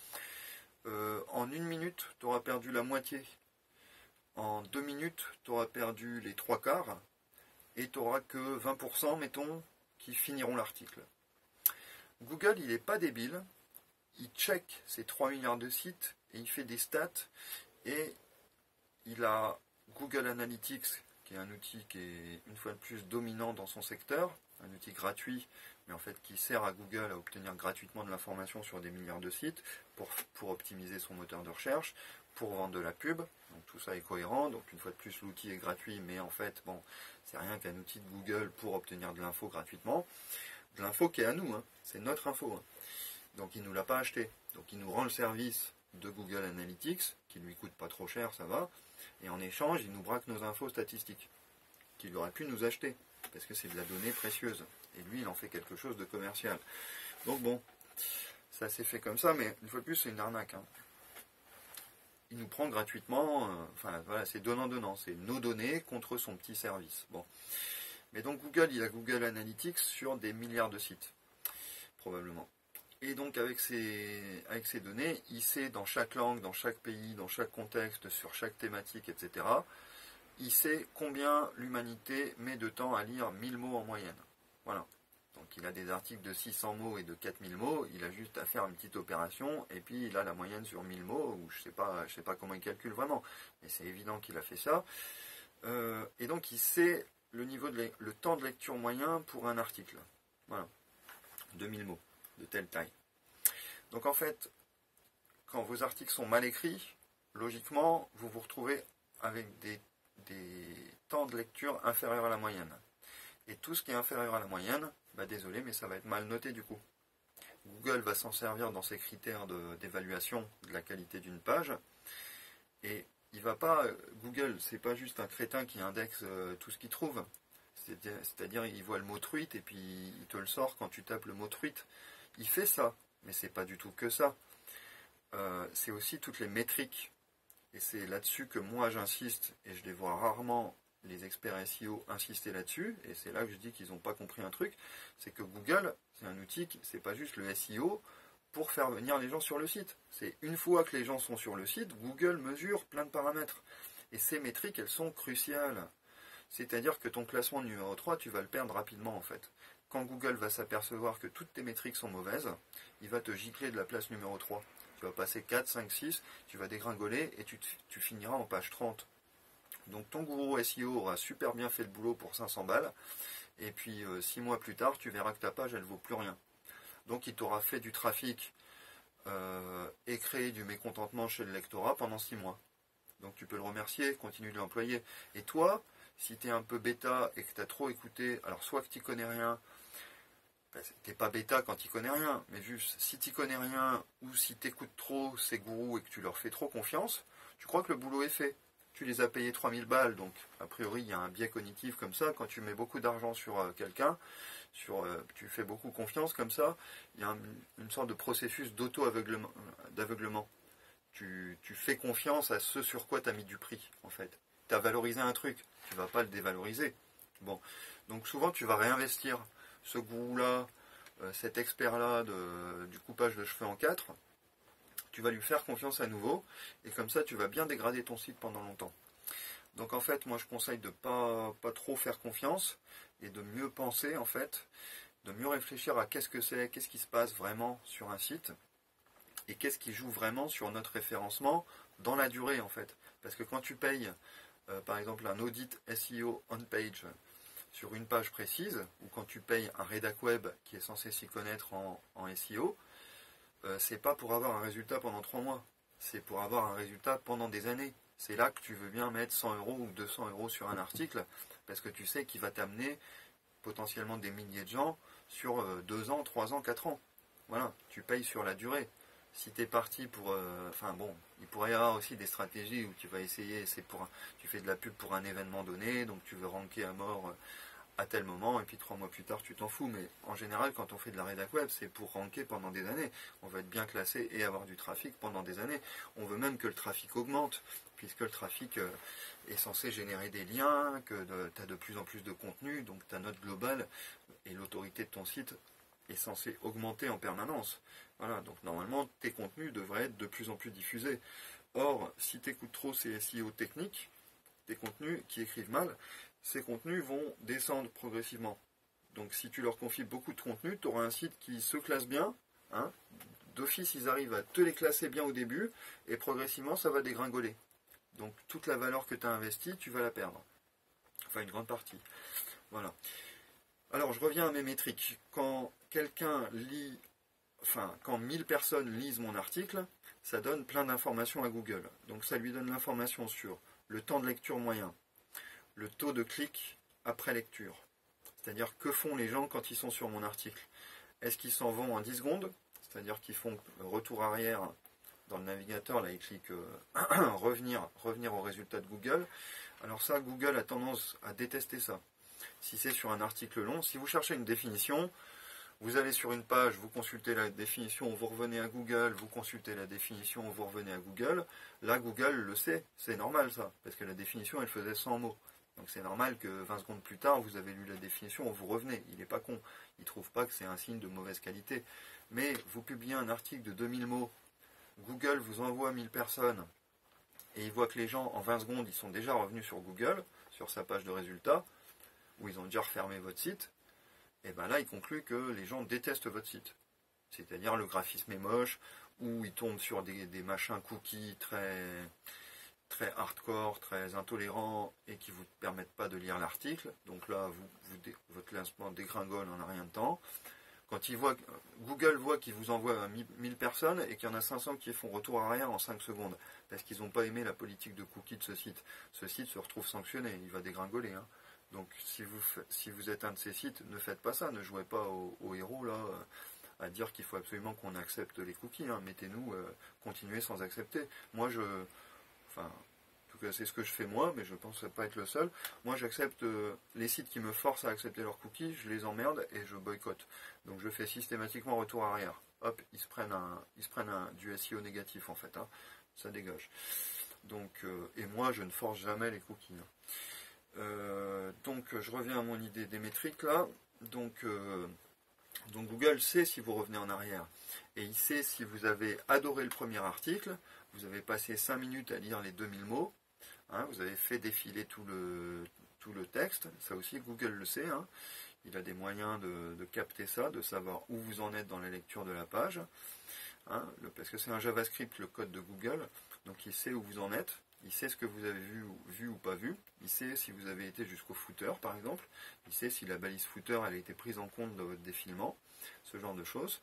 Euh, en une minute, tu auras perdu la moitié. En deux minutes, tu auras perdu les trois quarts, et tu n'auras que vingt pour cent, mettons, qui finiront l'article. Google, il n'est pas débile, il check ces trois milliards de sites et il fait des stats et il a Google Analytics qui est un outil qui est une fois de plus dominant dans son secteur, un outil gratuit, mais en fait qui sert à Google à obtenir gratuitement de l'information sur des milliards de sites pour, pour optimiser son moteur de recherche, pour vendre de la pub. Donc tout ça est cohérent. Donc une fois de plus, l'outil est gratuit, mais en fait, bon, c'est rien qu'un outil de Google pour obtenir de l'info gratuitement. De l'info qui est à nous, hein. C'est notre info. Hein. Donc il ne nous l'a pas acheté. Donc il nous rend le service de Google Analytics, qui lui coûte pas trop cher, ça va. Et en échange, il nous braque nos infos statistiques, qu'il aurait pu nous acheter, parce que c'est de la donnée précieuse. Et lui, il en fait quelque chose de commercial. Donc bon, ça s'est fait comme ça, mais une fois de plus, c'est une arnaque. Hein. Il nous prend gratuitement, euh, enfin voilà, c'est donnant-donnant, c'est nos données contre son petit service. Bon. Mais donc Google, il a Google Analytics sur des milliards de sites, probablement. Et donc avec ces, avec ces données, il sait dans chaque langue, dans chaque pays, dans chaque contexte, sur chaque thématique, et cetera, il sait combien l'humanité met de temps à lire mille mots en moyenne. Voilà. Donc il a des articles de six cents mots et de quatre mille mots, il a juste à faire une petite opération, et puis il a la moyenne sur mille mots, ou je ne sais pas, je sais pas comment il calcule vraiment, mais c'est évident qu'il a fait ça. Euh, et donc il sait le niveau de le temps de lecture moyen pour un article. Voilà. deux mille mots, de telle taille. Donc en fait, quand vos articles sont mal écrits, logiquement, vous vous retrouvez avec des, des temps de lecture inférieurs à la moyenne. Et tout ce qui est inférieur à la moyenne, bah désolé, mais ça va être mal noté du coup. Google va s'en servir dans ses critères d'évaluation de, de la qualité d'une page. Et il va pas. Google, c'est pas juste un crétin qui indexe euh, tout ce qu'il trouve. C'est-à-dire, il voit le mot truite et puis il te le sort quand tu tapes le mot truite. Il fait ça, mais c'est pas du tout que ça. Euh, c'est aussi toutes les métriques. Et c'est là-dessus que moi j'insiste, et je les vois rarement les experts S E O insister là-dessus, et c'est là que je dis qu'ils n'ont pas compris un truc, c'est que Google, c'est un outil, c'est pas juste le S E O pour faire venir les gens sur le site. C'est une fois que les gens sont sur le site, Google mesure plein de paramètres. Et ces métriques, elles sont cruciales. C'est-à-dire que ton classement numéro trois, tu vas le perdre rapidement en fait. Quand Google va s'apercevoir que toutes tes métriques sont mauvaises, il va te gicler de la place numéro trois. Tu vas passer quatre, cinq, six, tu vas dégringoler et tu, tu finiras en page trente. Donc ton gourou S E O aura super bien fait le boulot pour cinq cents balles, et puis euh, six mois plus tard, tu verras que ta page, elle vaut plus rien. Donc il t'aura fait du trafic euh, et créé du mécontentement chez le lectorat pendant six mois. Donc tu peux le remercier, continue de l'employer. Et toi, si tu es un peu bêta et que tu as trop écouté, alors soit que tu connais rien, ben, t'es pas bêta quand tu connais rien, mais juste si tu connais rien ou si tu écoutes trop ces gourous et que tu leur fais trop confiance, tu crois que le boulot est fait. Tu les as payés trois mille balles, donc a priori il y a un biais cognitif comme ça. Quand tu mets beaucoup d'argent sur euh, quelqu'un, sur, euh, tu fais beaucoup confiance comme ça, il y a un, une sorte de processus d'auto-aveuglement, d'aveuglement. Tu, tu fais confiance à ce sur quoi tu as mis du prix, en fait. Tu as valorisé un truc, tu ne vas pas le dévaloriser. Bon, donc souvent tu vas réinvestir ce gourou-là, euh, cet expert-là du coupage de cheveux en quatre. Tu vas lui faire confiance à nouveau, et comme ça tu vas bien dégrader ton site pendant longtemps. Donc en fait, moi je conseille de ne pas, pas trop faire confiance, et de mieux penser en fait, de mieux réfléchir à qu'est-ce que c'est, qu'est-ce qui se passe vraiment sur un site, et qu'est-ce qui joue vraiment sur notre référencement dans la durée en fait. Parce que quand tu payes, euh, par exemple, un audit S E O on-page sur une page précise, ou quand tu payes un rédac web qui est censé s'y connaître en, en S E O, Euh, c'est pas pour avoir un résultat pendant trois mois, c'est pour avoir un résultat pendant des années. C'est là que tu veux bien mettre cent euros ou deux cents euros sur un article, parce que tu sais qu'il va t'amener potentiellement des milliers de gens sur euh, deux ans, trois ans, quatre ans. Voilà, tu payes sur la durée. Si tu es parti pour... Euh, enfin bon, il pourrait y avoir aussi des stratégies où tu vas essayer, c'est pour un, tu fais de la pub pour un événement donné, donc tu veux ranker à mort... Euh, à tel moment, et puis trois mois plus tard, tu t'en fous. Mais en général, quand on fait de la rédac web, c'est pour ranker pendant des années. On va être bien classé et avoir du trafic pendant des années. On veut même que le trafic augmente, puisque le trafic euh, est censé générer des liens, que tu as de plus en plus de contenu, donc ta note globale et l'autorité de ton site est censée augmenter en permanence. Voilà, donc normalement, tes contenus devraient être de plus en plus diffusés. Or, si tu écoutes trop ces S E O techniques, tes contenus qui écrivent mal, ces contenus vont descendre progressivement. Donc si tu leur confies beaucoup de contenu, tu auras un site qui se classe bien. Hein, d'office, ils arrivent à te les classer bien au début, et progressivement, ça va dégringoler. Donc toute la valeur que tu as investie, tu vas la perdre. Enfin, une grande partie. Voilà. Alors, je reviens à mes métriques. Quand quelqu'un lit, enfin, quand mille personnes lisent mon article, ça donne plein d'informations à Google. Donc, ça lui donne l'information sur le temps de lecture moyen, le taux de clic après lecture. C'est-à-dire, que font les gens quand ils sont sur mon article? Est-ce qu'ils s'en vont en dix secondes? C'est-à-dire qu'ils font retour arrière dans le navigateur, là ils cliquent euh, revenir, revenir au résultat de Google. Alors ça, Google a tendance à détester ça. Si c'est sur un article long, si vous cherchez une définition, vous allez sur une page, vous consultez la définition, vous revenez à Google, vous consultez la définition, vous revenez à Google. Là, Google le sait, c'est normal ça, parce que la définition, elle faisait cent mots. Donc c'est normal que vingt secondes plus tard, vous avez lu la définition, vous revenez. Il n'est pas con, il ne trouve pas que c'est un signe de mauvaise qualité. Mais vous publiez un article de deux mille mots, Google vous envoie mille personnes, et il voit que les gens, en vingt secondes, ils sont déjà revenus sur Google, sur sa page de résultats, où ils ont déjà refermé votre site, et bien là, il conclut que les gens détestent votre site. C'est-à-dire le graphisme est moche, ou ils tombent sur des, des machins cookies très, très hardcore, très intolérants, et qui ne vous permettent pas de lire l'article. Donc là, vous, vous, votre lancement dégringole en un rien de temps. Quand il voit, Google voit qu'il vous envoie mille personnes et qu'il y en a cinq cents qui font retour arrière en cinq secondes, parce qu'ils n'ont pas aimé la politique de cookies de ce site. Ce site se retrouve sanctionné, il va dégringoler. Hein. Donc si vous, si vous êtes un de ces sites, ne faites pas ça, ne jouez pas au, au héros là, à dire qu'il faut absolument qu'on accepte les cookies. Hein. Mettez-nous, euh, continuez sans accepter. Moi je... Enfin, c'est ce que je fais moi, mais je pense pas être le seul. Moi, j'accepte euh, les sites qui me forcent à accepter leurs cookies, je les emmerde et je boycotte. Donc, je fais systématiquement retour arrière. Hop, ils se prennent, un, ils se prennent un, du S E O négatif, en fait. Hein. Ça dégage. Donc, euh, et moi, je ne force jamais les cookies. Hein. Euh, donc, je reviens à mon idée des métriques, là. Donc, euh, donc, Google sait si vous revenez en arrière. Et il sait si vous avez adoré le premier article, vous avez passé cinq minutes à lire les deux mille mots, hein, vous avez fait défiler tout le, tout le texte, ça aussi Google le sait, hein, il a des moyens de, de capter ça, de savoir où vous en êtes dans la lecture de la page, hein, le, parce que c'est un JavaScript, le code de Google, donc il sait où vous en êtes, il sait ce que vous avez vu, vu ou pas vu, il sait si vous avez été jusqu'au footer par exemple, il sait si la balise footer elle a été prise en compte dans votre défilement, ce genre de choses.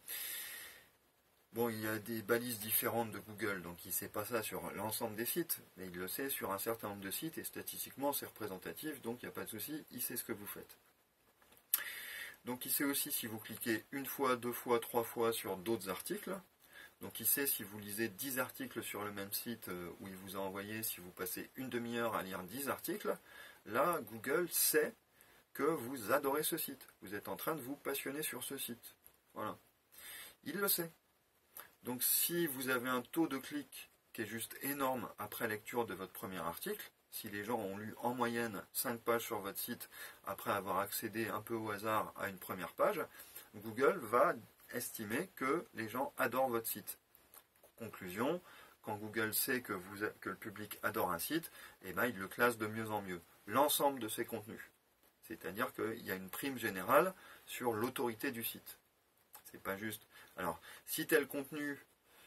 Bon, il y a des balises différentes de Google, donc il ne sait pas ça sur l'ensemble des sites, mais il le sait sur un certain nombre de sites, et statistiquement c'est représentatif, donc il n'y a pas de souci, il sait ce que vous faites. Donc il sait aussi si vous cliquez une fois, deux fois, trois fois sur d'autres articles, donc il sait si vous lisez dix articles sur le même site où il vous a envoyé, si vous passez une demi-heure à lire dix articles, là Google sait que vous adorez ce site, vous êtes en train de vous passionner sur ce site, voilà, il le sait. Donc si vous avez un taux de clic qui est juste énorme après lecture de votre premier article, si les gens ont lu en moyenne cinq pages sur votre site après avoir accédé un peu au hasard à une première page, Google va estimer que les gens adorent votre site. Conclusion, quand Google sait que, vous, que le public adore un site, eh ben, il le classe de mieux en mieux. L'ensemble de ses contenus. C'est-à-dire qu'il y a une prime générale sur l'autorité du site. C'est pas juste... Alors, si tel contenu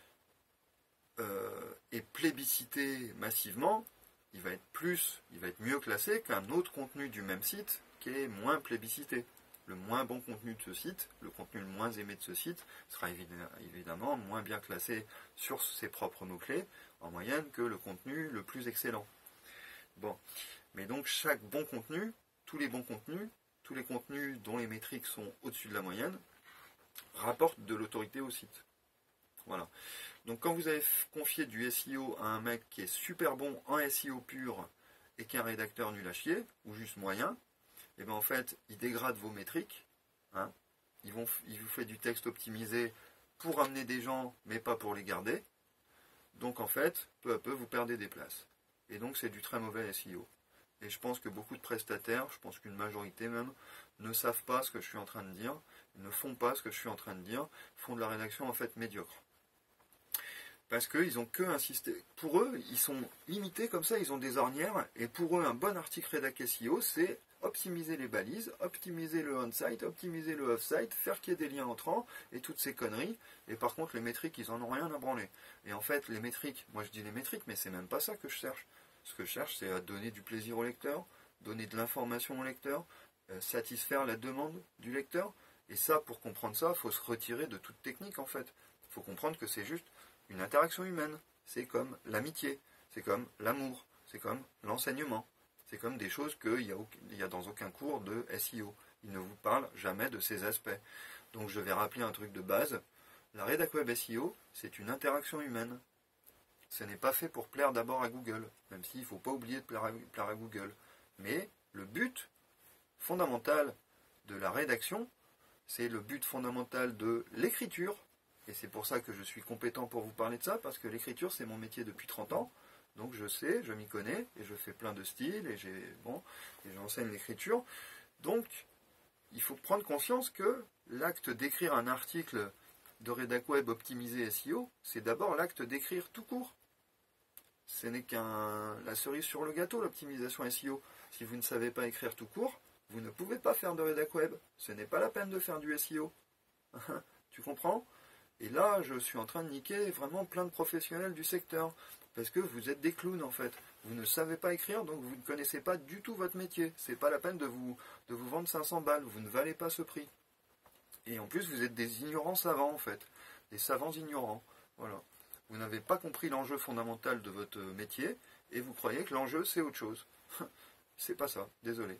euh, est plébiscité massivement, il va être plus, il va être mieux classé qu'un autre contenu du même site qui est moins plébiscité. Le moins bon contenu de ce site, le contenu le moins aimé de ce site, sera évidemment moins bien classé sur ses propres mots-clés, en moyenne, que le contenu le plus excellent. Bon, mais donc chaque bon contenu, tous les bons contenus, tous les contenus dont les métriques sont au-dessus de la moyenne, rapporte de l'autorité au site. Voilà. Donc quand vous avez confié du S E O à un mec qui est super bon en S E O pur et qui est un rédacteur nul à chier, ou juste moyen, et bien en fait, il dégrade vos métriques. Hein. Ils vont, il vous fait du texte optimisé pour amener des gens, mais pas pour les garder. Donc en fait, peu à peu, vous perdez des places. Et donc c'est du très mauvais S E O. Et je pense que beaucoup de prestataires, je pense qu'une majorité même, ne savent pas ce que je suis en train de dire, ne font pas ce que je suis en train de dire, font de la rédaction en fait médiocre. Parce qu'ils n'ont que un système. Pour eux, ils sont limités comme ça, ils ont des ornières, et pour eux, un bon article rédac S E O, c'est optimiser les balises, optimiser le on-site, optimiser le off-site, faire qu'il y ait des liens entrants, et toutes ces conneries. Et par contre, les métriques, ils en ont rien à branler. Et en fait, les métriques, moi je dis les métriques, mais c'est même pas ça que je cherche. Ce que je cherche, c'est à donner du plaisir au lecteur, donner de l'information au lecteur, euh, satisfaire la demande du lecteur. Et ça, pour comprendre ça, il faut se retirer de toute technique en fait. Il faut comprendre que c'est juste une interaction humaine. C'est comme l'amitié, c'est comme l'amour, c'est comme l'enseignement. C'est comme des choses qu'il n'y a, y a dans aucun cours de S E O. Il ne vous parle jamais de ces aspects. Donc je vais rappeler un truc de base. La rédac web S E O, c'est une interaction humaine. Ce n'est pas fait pour plaire d'abord à Google, même s'il ne faut pas oublier de plaire à, plaire à Google. Mais le but fondamental de la rédaction, c'est le but fondamental de l'écriture. Et c'est pour ça que je suis compétent pour vous parler de ça, parce que l'écriture, c'est mon métier depuis trente ans. Donc je sais, je m'y connais, et je fais plein de styles, et j'ai bon, et j'enseigne l'écriture. Donc, il faut prendre conscience que l'acte d'écrire un article de rédac web optimisé S E O, c'est d'abord l'acte d'écrire tout court. Ce n'est qu'un la cerise sur le gâteau, l'optimisation S E O. Si vous ne savez pas écrire tout court, vous ne pouvez pas faire de rédac web. Ce n'est pas la peine de faire du S E O. Tu comprends? Et là, je suis en train de niquer vraiment plein de professionnels du secteur. Parce que vous êtes des clowns en fait. Vous ne savez pas écrire, donc vous ne connaissez pas du tout votre métier. C'est pas la peine de vous, de vous vendre cinq cents balles. Vous ne valez pas ce prix. Et en plus, vous êtes des ignorants savants en fait. Des savants ignorants. Voilà. Vous n'avez pas compris l'enjeu fondamental de votre métier et vous croyez que l'enjeu c'est autre chose. C'est pas ça, désolé.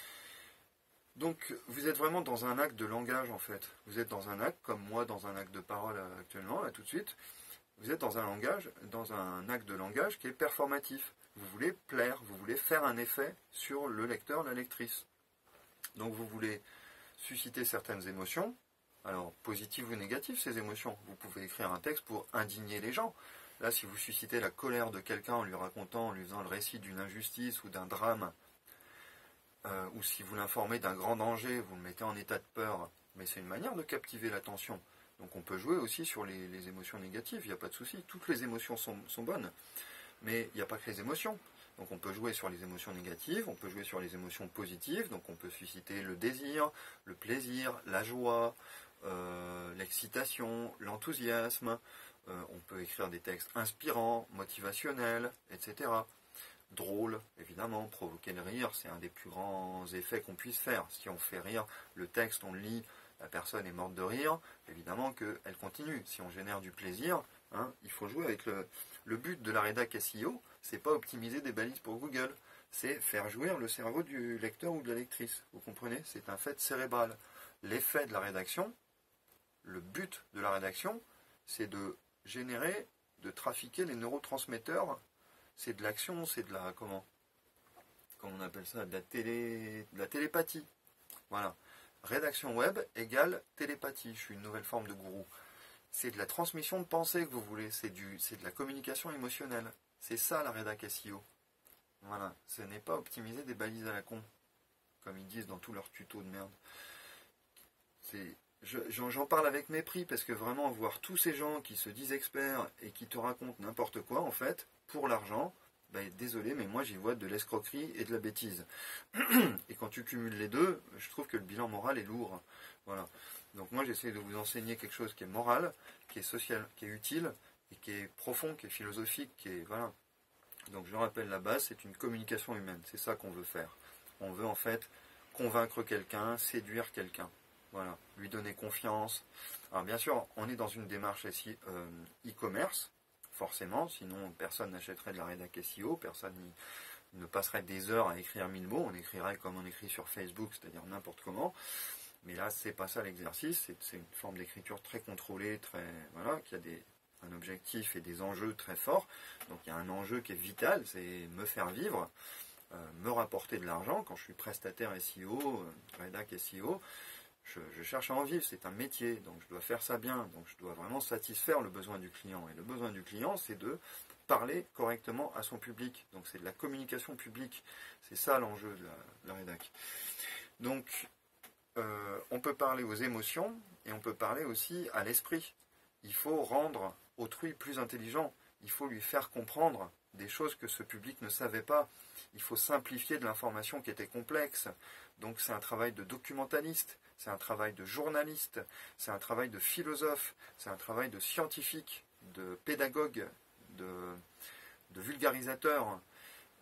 Donc, vous êtes vraiment dans un acte de langage en fait. Vous êtes dans un acte, comme moi dans un acte de parole actuellement, là tout de suite. Vous êtes dans un langage, dans un acte de langage qui est performatif. Vous voulez plaire, vous voulez faire un effet sur le lecteur, la lectrice. Donc vous voulez susciter certaines émotions, alors positives ou négatives ces émotions. Vous pouvez écrire un texte pour indigner les gens. Là, si vous suscitez la colère de quelqu'un en lui racontant, en lui faisant le récit d'une injustice ou d'un drame, euh, ou si vous l'informez d'un grand danger, vous le mettez en état de peur, mais c'est une manière de captiver l'attention. Donc on peut jouer aussi sur les, les émotions négatives, il n'y a pas de souci. Toutes les émotions sont, sont bonnes, mais il n'y a pas que les émotions. Donc on peut jouer sur les émotions négatives, on peut jouer sur les émotions positives, donc on peut susciter le désir, le plaisir, la joie, euh, l'excitation, l'enthousiasme. Euh, on peut écrire des textes inspirants, motivationnels, et cetera. Drôles, évidemment, provoquer le rire, c'est un des plus grands effets qu'on puisse faire. Si on fait rire, le texte, on le lit, la personne est morte de rire, évidemment qu'elle continue. Si on génère du plaisir, hein, il faut jouer avec le, le but de la rédac S E O, c'est pas optimiser des balises pour Google, c'est faire jouir le cerveau du lecteur ou de la lectrice. Vous comprenez? C'est un fait cérébral. L'effet de la rédaction, le but de la rédaction, c'est de générer, de trafiquer les neurotransmetteurs. C'est de l'action, c'est de la, comment, comment on appelle ça, de la télé, de la télépathie. Voilà. Rédaction web égale télépathie. Je suis une nouvelle forme de gourou. C'est de la transmission de pensée que vous voulez. C'est du, c'est de la communication émotionnelle. C'est ça la rédac S E O. Voilà. Ce n'est pas optimiser des balises à la con, comme ils disent dans tous leurs tutos de merde. C'est, je, j'en, j'en parle avec mépris parce que vraiment voir tous ces gens qui se disent experts et qui te racontent n'importe quoi en fait pour l'argent. Ben, désolé, mais moi j'y vois de l'escroquerie et de la bêtise. Et quand tu cumules les deux, je trouve que le bilan moral est lourd. Voilà. Donc moi j'essaie de vous enseigner quelque chose qui est moral, qui est social, qui est utile, et qui est profond, qui est philosophique, qui est... Voilà. Donc je rappelle la base, c'est une communication humaine. C'est ça qu'on veut faire. On veut en fait convaincre quelqu'un, séduire quelqu'un. Voilà. Lui donner confiance. Alors bien sûr, on est dans une démarche ici euh, e-commerce. Forcément, sinon personne n'achèterait de la rédac S E O, personne ne passerait des heures à écrire mille mots, on écrirait comme on écrit sur Facebook, c'est-à-dire n'importe comment. Mais là, c'est pas ça l'exercice, c'est, c'est une forme d'écriture très contrôlée, très voilà, qui a des, un objectif et des enjeux très forts. Donc il y a un enjeu qui est vital, c'est me faire vivre, euh, me rapporter de l'argent. Quand je suis prestataire S E O, euh, rédac S E O, Je, je cherche à en vivre, c'est un métier, donc je dois faire ça bien, donc je dois vraiment satisfaire le besoin du client. Et le besoin du client, c'est de parler correctement à son public. Donc c'est de la communication publique. C'est ça l'enjeu de la, de la rédac. Donc euh, on peut parler aux émotions et on peut parler aussi à l'esprit. Il faut rendre autrui plus intelligent. Il faut lui faire comprendre des choses que ce public ne savait pas. Il faut simplifier de l'information qui était complexe. Donc c'est un travail de documentaliste. C'est un travail de journaliste, c'est un travail de philosophe, c'est un travail de scientifique, de pédagogue, de, de vulgarisateur.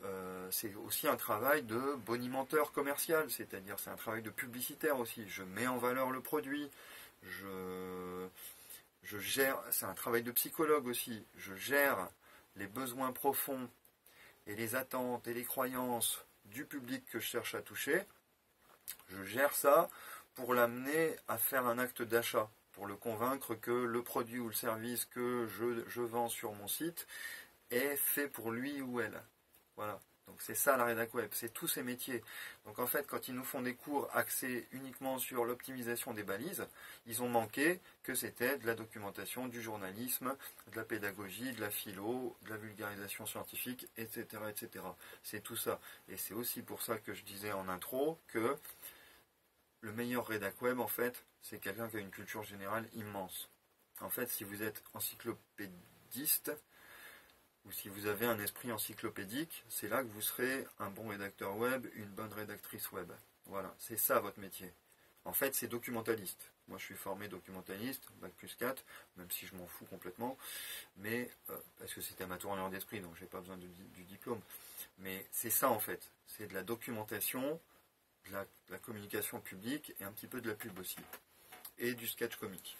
euh, c'est aussi un travail de bonimenteur commercial, c'est-à-dire c'est un travail de publicitaire aussi. Je mets en valeur le produit, je, je gère, c'est un travail de psychologue aussi, je gère les besoins profonds et les attentes et les croyances du public que je cherche à toucher. Je gère ça pour l'amener à faire un acte d'achat, pour le convaincre que le produit ou le service que je, je vends sur mon site est fait pour lui ou elle. Voilà. Donc c'est ça la rédac web, c'est tous ces métiers. Donc en fait, quand ils nous font des cours axés uniquement sur l'optimisation des balises, ils ont manqué que c'était de la documentation, du journalisme, de la pédagogie, de la philo, de la vulgarisation scientifique, et cetera, et cetera. C'est tout ça. Et c'est aussi pour ça que je disais en intro que le meilleur rédac web, en fait, c'est quelqu'un qui a une culture générale immense. En fait, si vous êtes encyclopédiste, ou si vous avez un esprit encyclopédique, c'est là que vous serez un bon rédacteur web, une bonne rédactrice web. Voilà, c'est ça votre métier. En fait, c'est documentaliste. Moi, je suis formé documentaliste, bac plus quatre, même si je m'en fous complètement, mais euh, parce que c'était ma tournure d'esprit, donc j'ai pas besoin de, du diplôme. Mais c'est ça, en fait. C'est de la documentation, de la, de la communication publique, et un petit peu de la pub aussi. Et du sketch comique.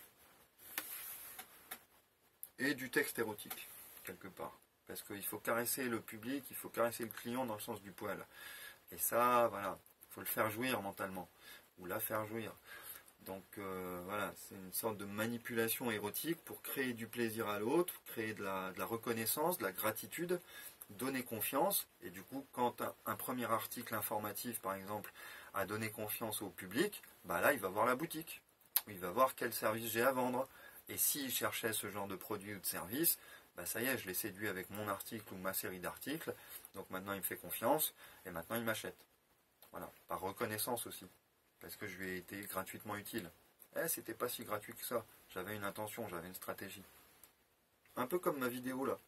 Et du texte érotique, quelque part. Parce qu'il faut caresser le public, il faut caresser le client dans le sens du poil. Et ça, voilà, il faut le faire jouir mentalement, ou la faire jouir. Donc euh, voilà, c'est une sorte de manipulation érotique pour créer du plaisir à l'autre, créer de la, de la reconnaissance, de la gratitude, donner confiance. Et du coup, quand un, un premier article informatif, par exemple, a donné confiance au public, bah là, il va voir la boutique. Il va voir quel service j'ai à vendre. Et s'il cherchait ce genre de produit ou de service, bah ça y est, je l'ai séduit avec mon article ou ma série d'articles, donc maintenant il me fait confiance, et maintenant il m'achète. Voilà, par reconnaissance aussi, parce que je lui ai été gratuitement utile. Eh, c'était pas si gratuit que ça, j'avais une intention, j'avais une stratégie. Un peu comme ma vidéo là.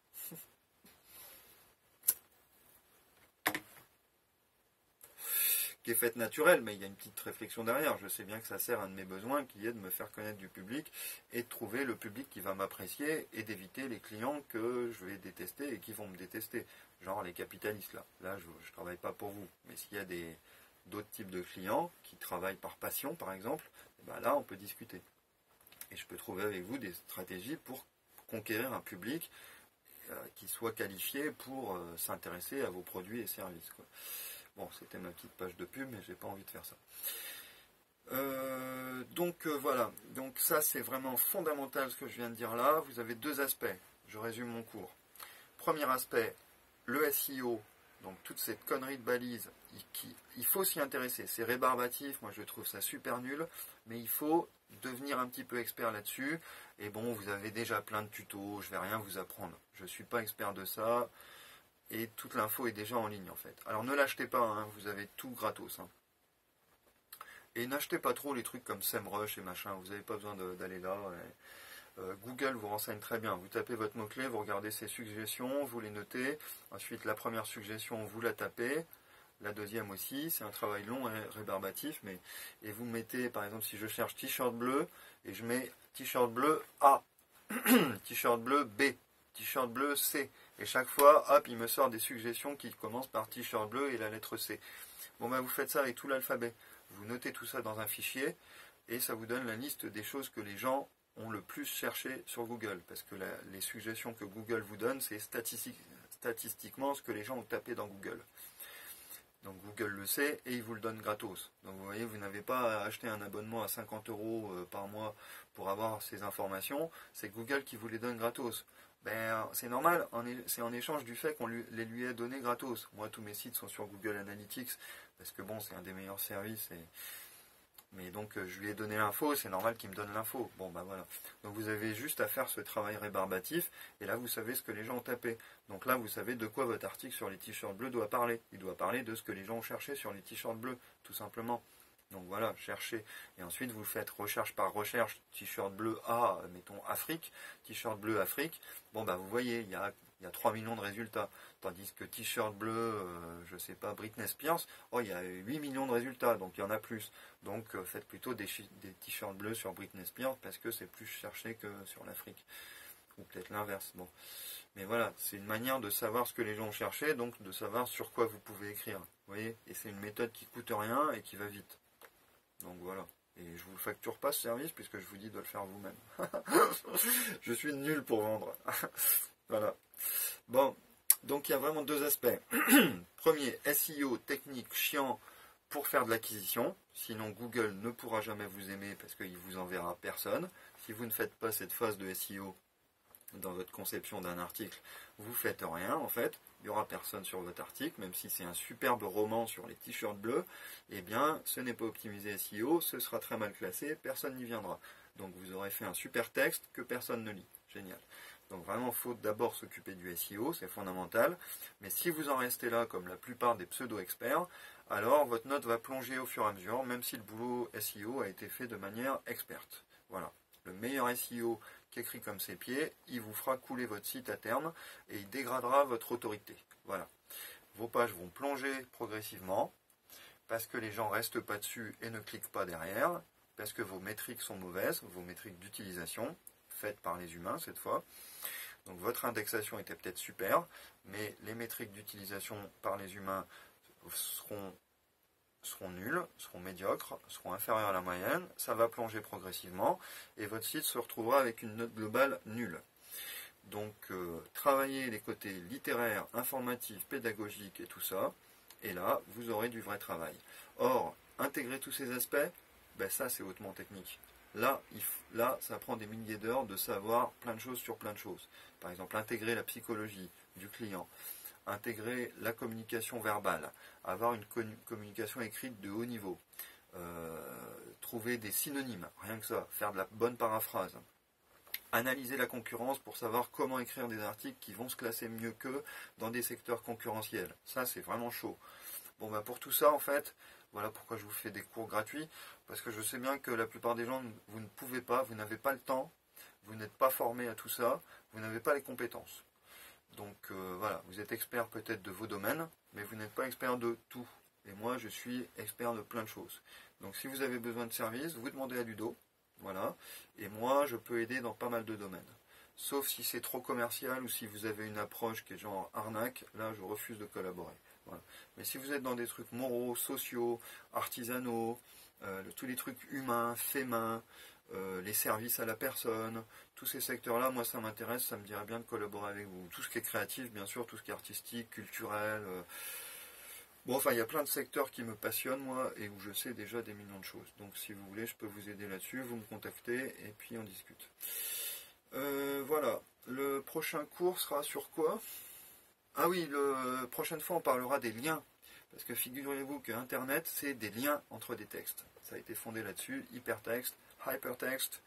Qui est faite naturelle, mais il y a une petite réflexion derrière. Je sais bien que ça sert à un de mes besoins, qui est de me faire connaître du public et de trouver le public qui va m'apprécier et d'éviter les clients que je vais détester et qui vont me détester. Genre les capitalistes là. Là, je ne travaille pas pour vous. Mais s'il y a des, d'autres types de clients qui travaillent par passion, par exemple, ben là, on peut discuter. Et je peux trouver avec vous des stratégies pour conquérir un public euh, qui soit qualifié pour euh, s'intéresser à vos produits et services, quoi. Bon, c'était ma petite page de pub, mais j'ai pas envie de faire ça. Euh, donc euh, voilà, donc ça c'est vraiment fondamental ce que je viens de dire là. Vous avez deux aspects, je résume mon cours. Premier aspect, le S E O, donc toute cette connerie de balises, il, qui, il faut s'y intéresser. C'est rébarbatif, moi je trouve ça super nul, mais il faut devenir un petit peu expert là-dessus. Et bon, vous avez déjà plein de tutos, je vais rien vous apprendre. Je ne suis pas expert de ça. Et toute l'info est déjà en ligne en fait. Alors ne l'achetez pas, hein, vous avez tout gratos. Hein. Et n'achetez pas trop les trucs comme SEMrush et machin, vous n'avez pas besoin d'aller là. Et, euh, Google vous renseigne très bien. Vous tapez votre mot-clé, vous regardez ses suggestions, vous les notez. Ensuite la première suggestion, vous la tapez. La deuxième aussi, c'est un travail long et rébarbatif. Mais, et vous mettez, par exemple, si je cherche t-shirt bleu, et je mets t-shirt bleu A, t-shirt bleu B, t-shirt bleu C. Et chaque fois, hop, il me sort des suggestions qui commencent par t-shirt bleu et la lettre C. Bon ben vous faites ça avec tout l'alphabet. Vous notez tout ça dans un fichier et ça vous donne la liste des choses que les gens ont le plus cherché sur Google. Parce que la, les suggestions que Google vous donne, c'est statistique, statistiquement ce que les gens ont tapé dans Google. Donc Google le sait et il vous le donne gratos. Donc vous voyez, vous n'avez pas à acheter un abonnement à cinquante euros par mois pour avoir ces informations. C'est Google qui vous les donne gratos. Ben, c'est normal, c'est en échange du fait qu'on les lui ait donnés gratos. Moi, tous mes sites sont sur Google Analytics, parce que bon, c'est un des meilleurs services. Et... Mais donc, je lui ai donné l'info, c'est normal qu'il me donne l'info. Bon, ben voilà. Donc, vous avez juste à faire ce travail rébarbatif, et là, vous savez ce que les gens ont tapé. Donc là, vous savez de quoi votre article sur les t-shirts bleus doit parler. Il doit parler de ce que les gens ont cherché sur les t-shirts bleus, tout simplement. Donc voilà, cherchez. Et ensuite, vous faites recherche par recherche, t-shirt bleu A, mettons Afrique, t-shirt bleu Afrique. Bon, bah vous voyez, il y a, il y a trois millions de résultats. Tandis que t-shirt bleu, euh, je sais pas, Britney Spears, oh, il y a huit millions de résultats, donc il y en a plus. Donc euh, faites plutôt des, des t-shirts bleus sur Britney Spears, parce que c'est plus cherché que sur l'Afrique. ou peut-être l'inverse. Bon. Mais voilà, c'est une manière de savoir ce que les gens cherchaient, donc de savoir sur quoi vous pouvez écrire. Vous voyez, et c'est une méthode qui coûte rien et qui va vite. Donc voilà. Et je vous facture pas ce service puisque je vous dis de le faire vous-même. Je suis nul pour vendre. Voilà. Bon, donc il y a vraiment deux aspects. Premier, S E O technique chiant pour faire de l'acquisition. Sinon Google ne pourra jamais vous aimer parce qu'il vous enverra personne. Si vous ne faites pas cette phase de S E O dans votre conception d'un article, vous faites rien en fait. Il n'y aura personne sur votre article, même si c'est un superbe roman sur les t-shirts bleus, eh bien ce n'est pas optimisé S E O, ce sera très mal classé, personne n'y viendra. Donc vous aurez fait un super texte que personne ne lit. Génial. Donc vraiment, il faut d'abord s'occuper du S E O, c'est fondamental. Mais si vous en restez là, comme la plupart des pseudo-experts, alors votre note va plonger au fur et à mesure, même si le boulot S E O a été fait de manière experte. Voilà. Le meilleur S E O écrit comme ses pieds, il vous fera couler votre site à terme et il dégradera votre autorité. Voilà. Vos pages vont plonger progressivement parce que les gens ne restent pas dessus et ne cliquent pas derrière, parce que vos métriques sont mauvaises, vos métriques d'utilisation, faites par les humains cette fois. Donc votre indexation était peut-être super, mais les métriques d'utilisation par les humains seront seront nuls, seront médiocres, seront inférieurs à la moyenne, ça va plonger progressivement et votre site se retrouvera avec une note globale nulle. Donc euh, travaillez les côtés littéraires, informatifs, pédagogiques et tout ça, et là vous aurez du vrai travail. Or, intégrer tous ces aspects, ben ça c'est hautement technique. Là, il, là, ça prend des milliers d'heures de savoir plein de choses sur plein de choses. Par exemple, intégrer la psychologie du client, intégrer la communication verbale, avoir une communication écrite de haut niveau, euh, trouver des synonymes, rien que ça, faire de la bonne paraphrase, analyser la concurrence pour savoir comment écrire des articles qui vont se classer mieux qu'eux dans des secteurs concurrentiels. Ça, c'est vraiment chaud. Bon, bah pour tout ça, en fait, voilà pourquoi je vous fais des cours gratuits, parce que je sais bien que la plupart des gens, vous ne pouvez pas, vous n'avez pas le temps, vous n'êtes pas formé à tout ça, vous n'avez pas les compétences. Donc euh, voilà, vous êtes expert peut-être de vos domaines, mais vous n'êtes pas expert de tout. Et moi, je suis expert de plein de choses. Donc si vous avez besoin de services, vous demandez à Ludo. Voilà. Et moi, je peux aider dans pas mal de domaines. Sauf si c'est trop commercial ou si vous avez une approche qui est genre arnaque, là, je refuse de collaborer. Voilà. Mais si vous êtes dans des trucs moraux, sociaux, artisanaux, euh, tous les trucs humains, faits main, euh, les services à la personne, tous ces secteurs-là, moi ça m'intéresse, ça me dirait bien de collaborer avec vous. Tout ce qui est créatif, bien sûr, tout ce qui est artistique, culturel. Euh... Bon, enfin, il y a plein de secteurs qui me passionnent, moi, et où je sais déjà des millions de choses. Donc, si vous voulez, je peux vous aider là-dessus, vous me contactez, et puis on discute. Euh, voilà. Le prochain cours sera sur quoi? Ah oui, la prochaine fois, on parlera des liens. Parce que figurez-vous que Internet, c'est des liens entre des textes. Ça a été fondé là-dessus, hypertexte, hypertext,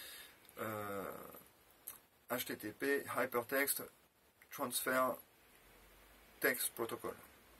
euh, H T T P, Hypertext Transfer Text Protocol.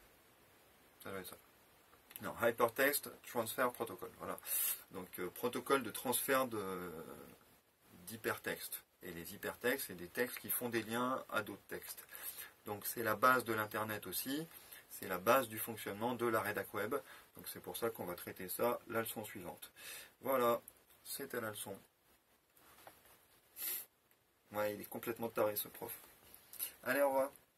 Ça doit être ça. Non, Hypertext Transfer Protocol. Voilà. Donc, euh, protocole de transfert de, d'hypertexte. Et les hypertextes, c'est des textes qui font des liens à d'autres textes. Donc, c'est la base de l'Internet aussi. C'est la base du fonctionnement de la rédac web. Donc, c'est pour ça qu'on va traiter ça, la leçon suivante. Voilà. C'était la leçon. Ouais, il est complètement taré, ce prof. Allez, au revoir.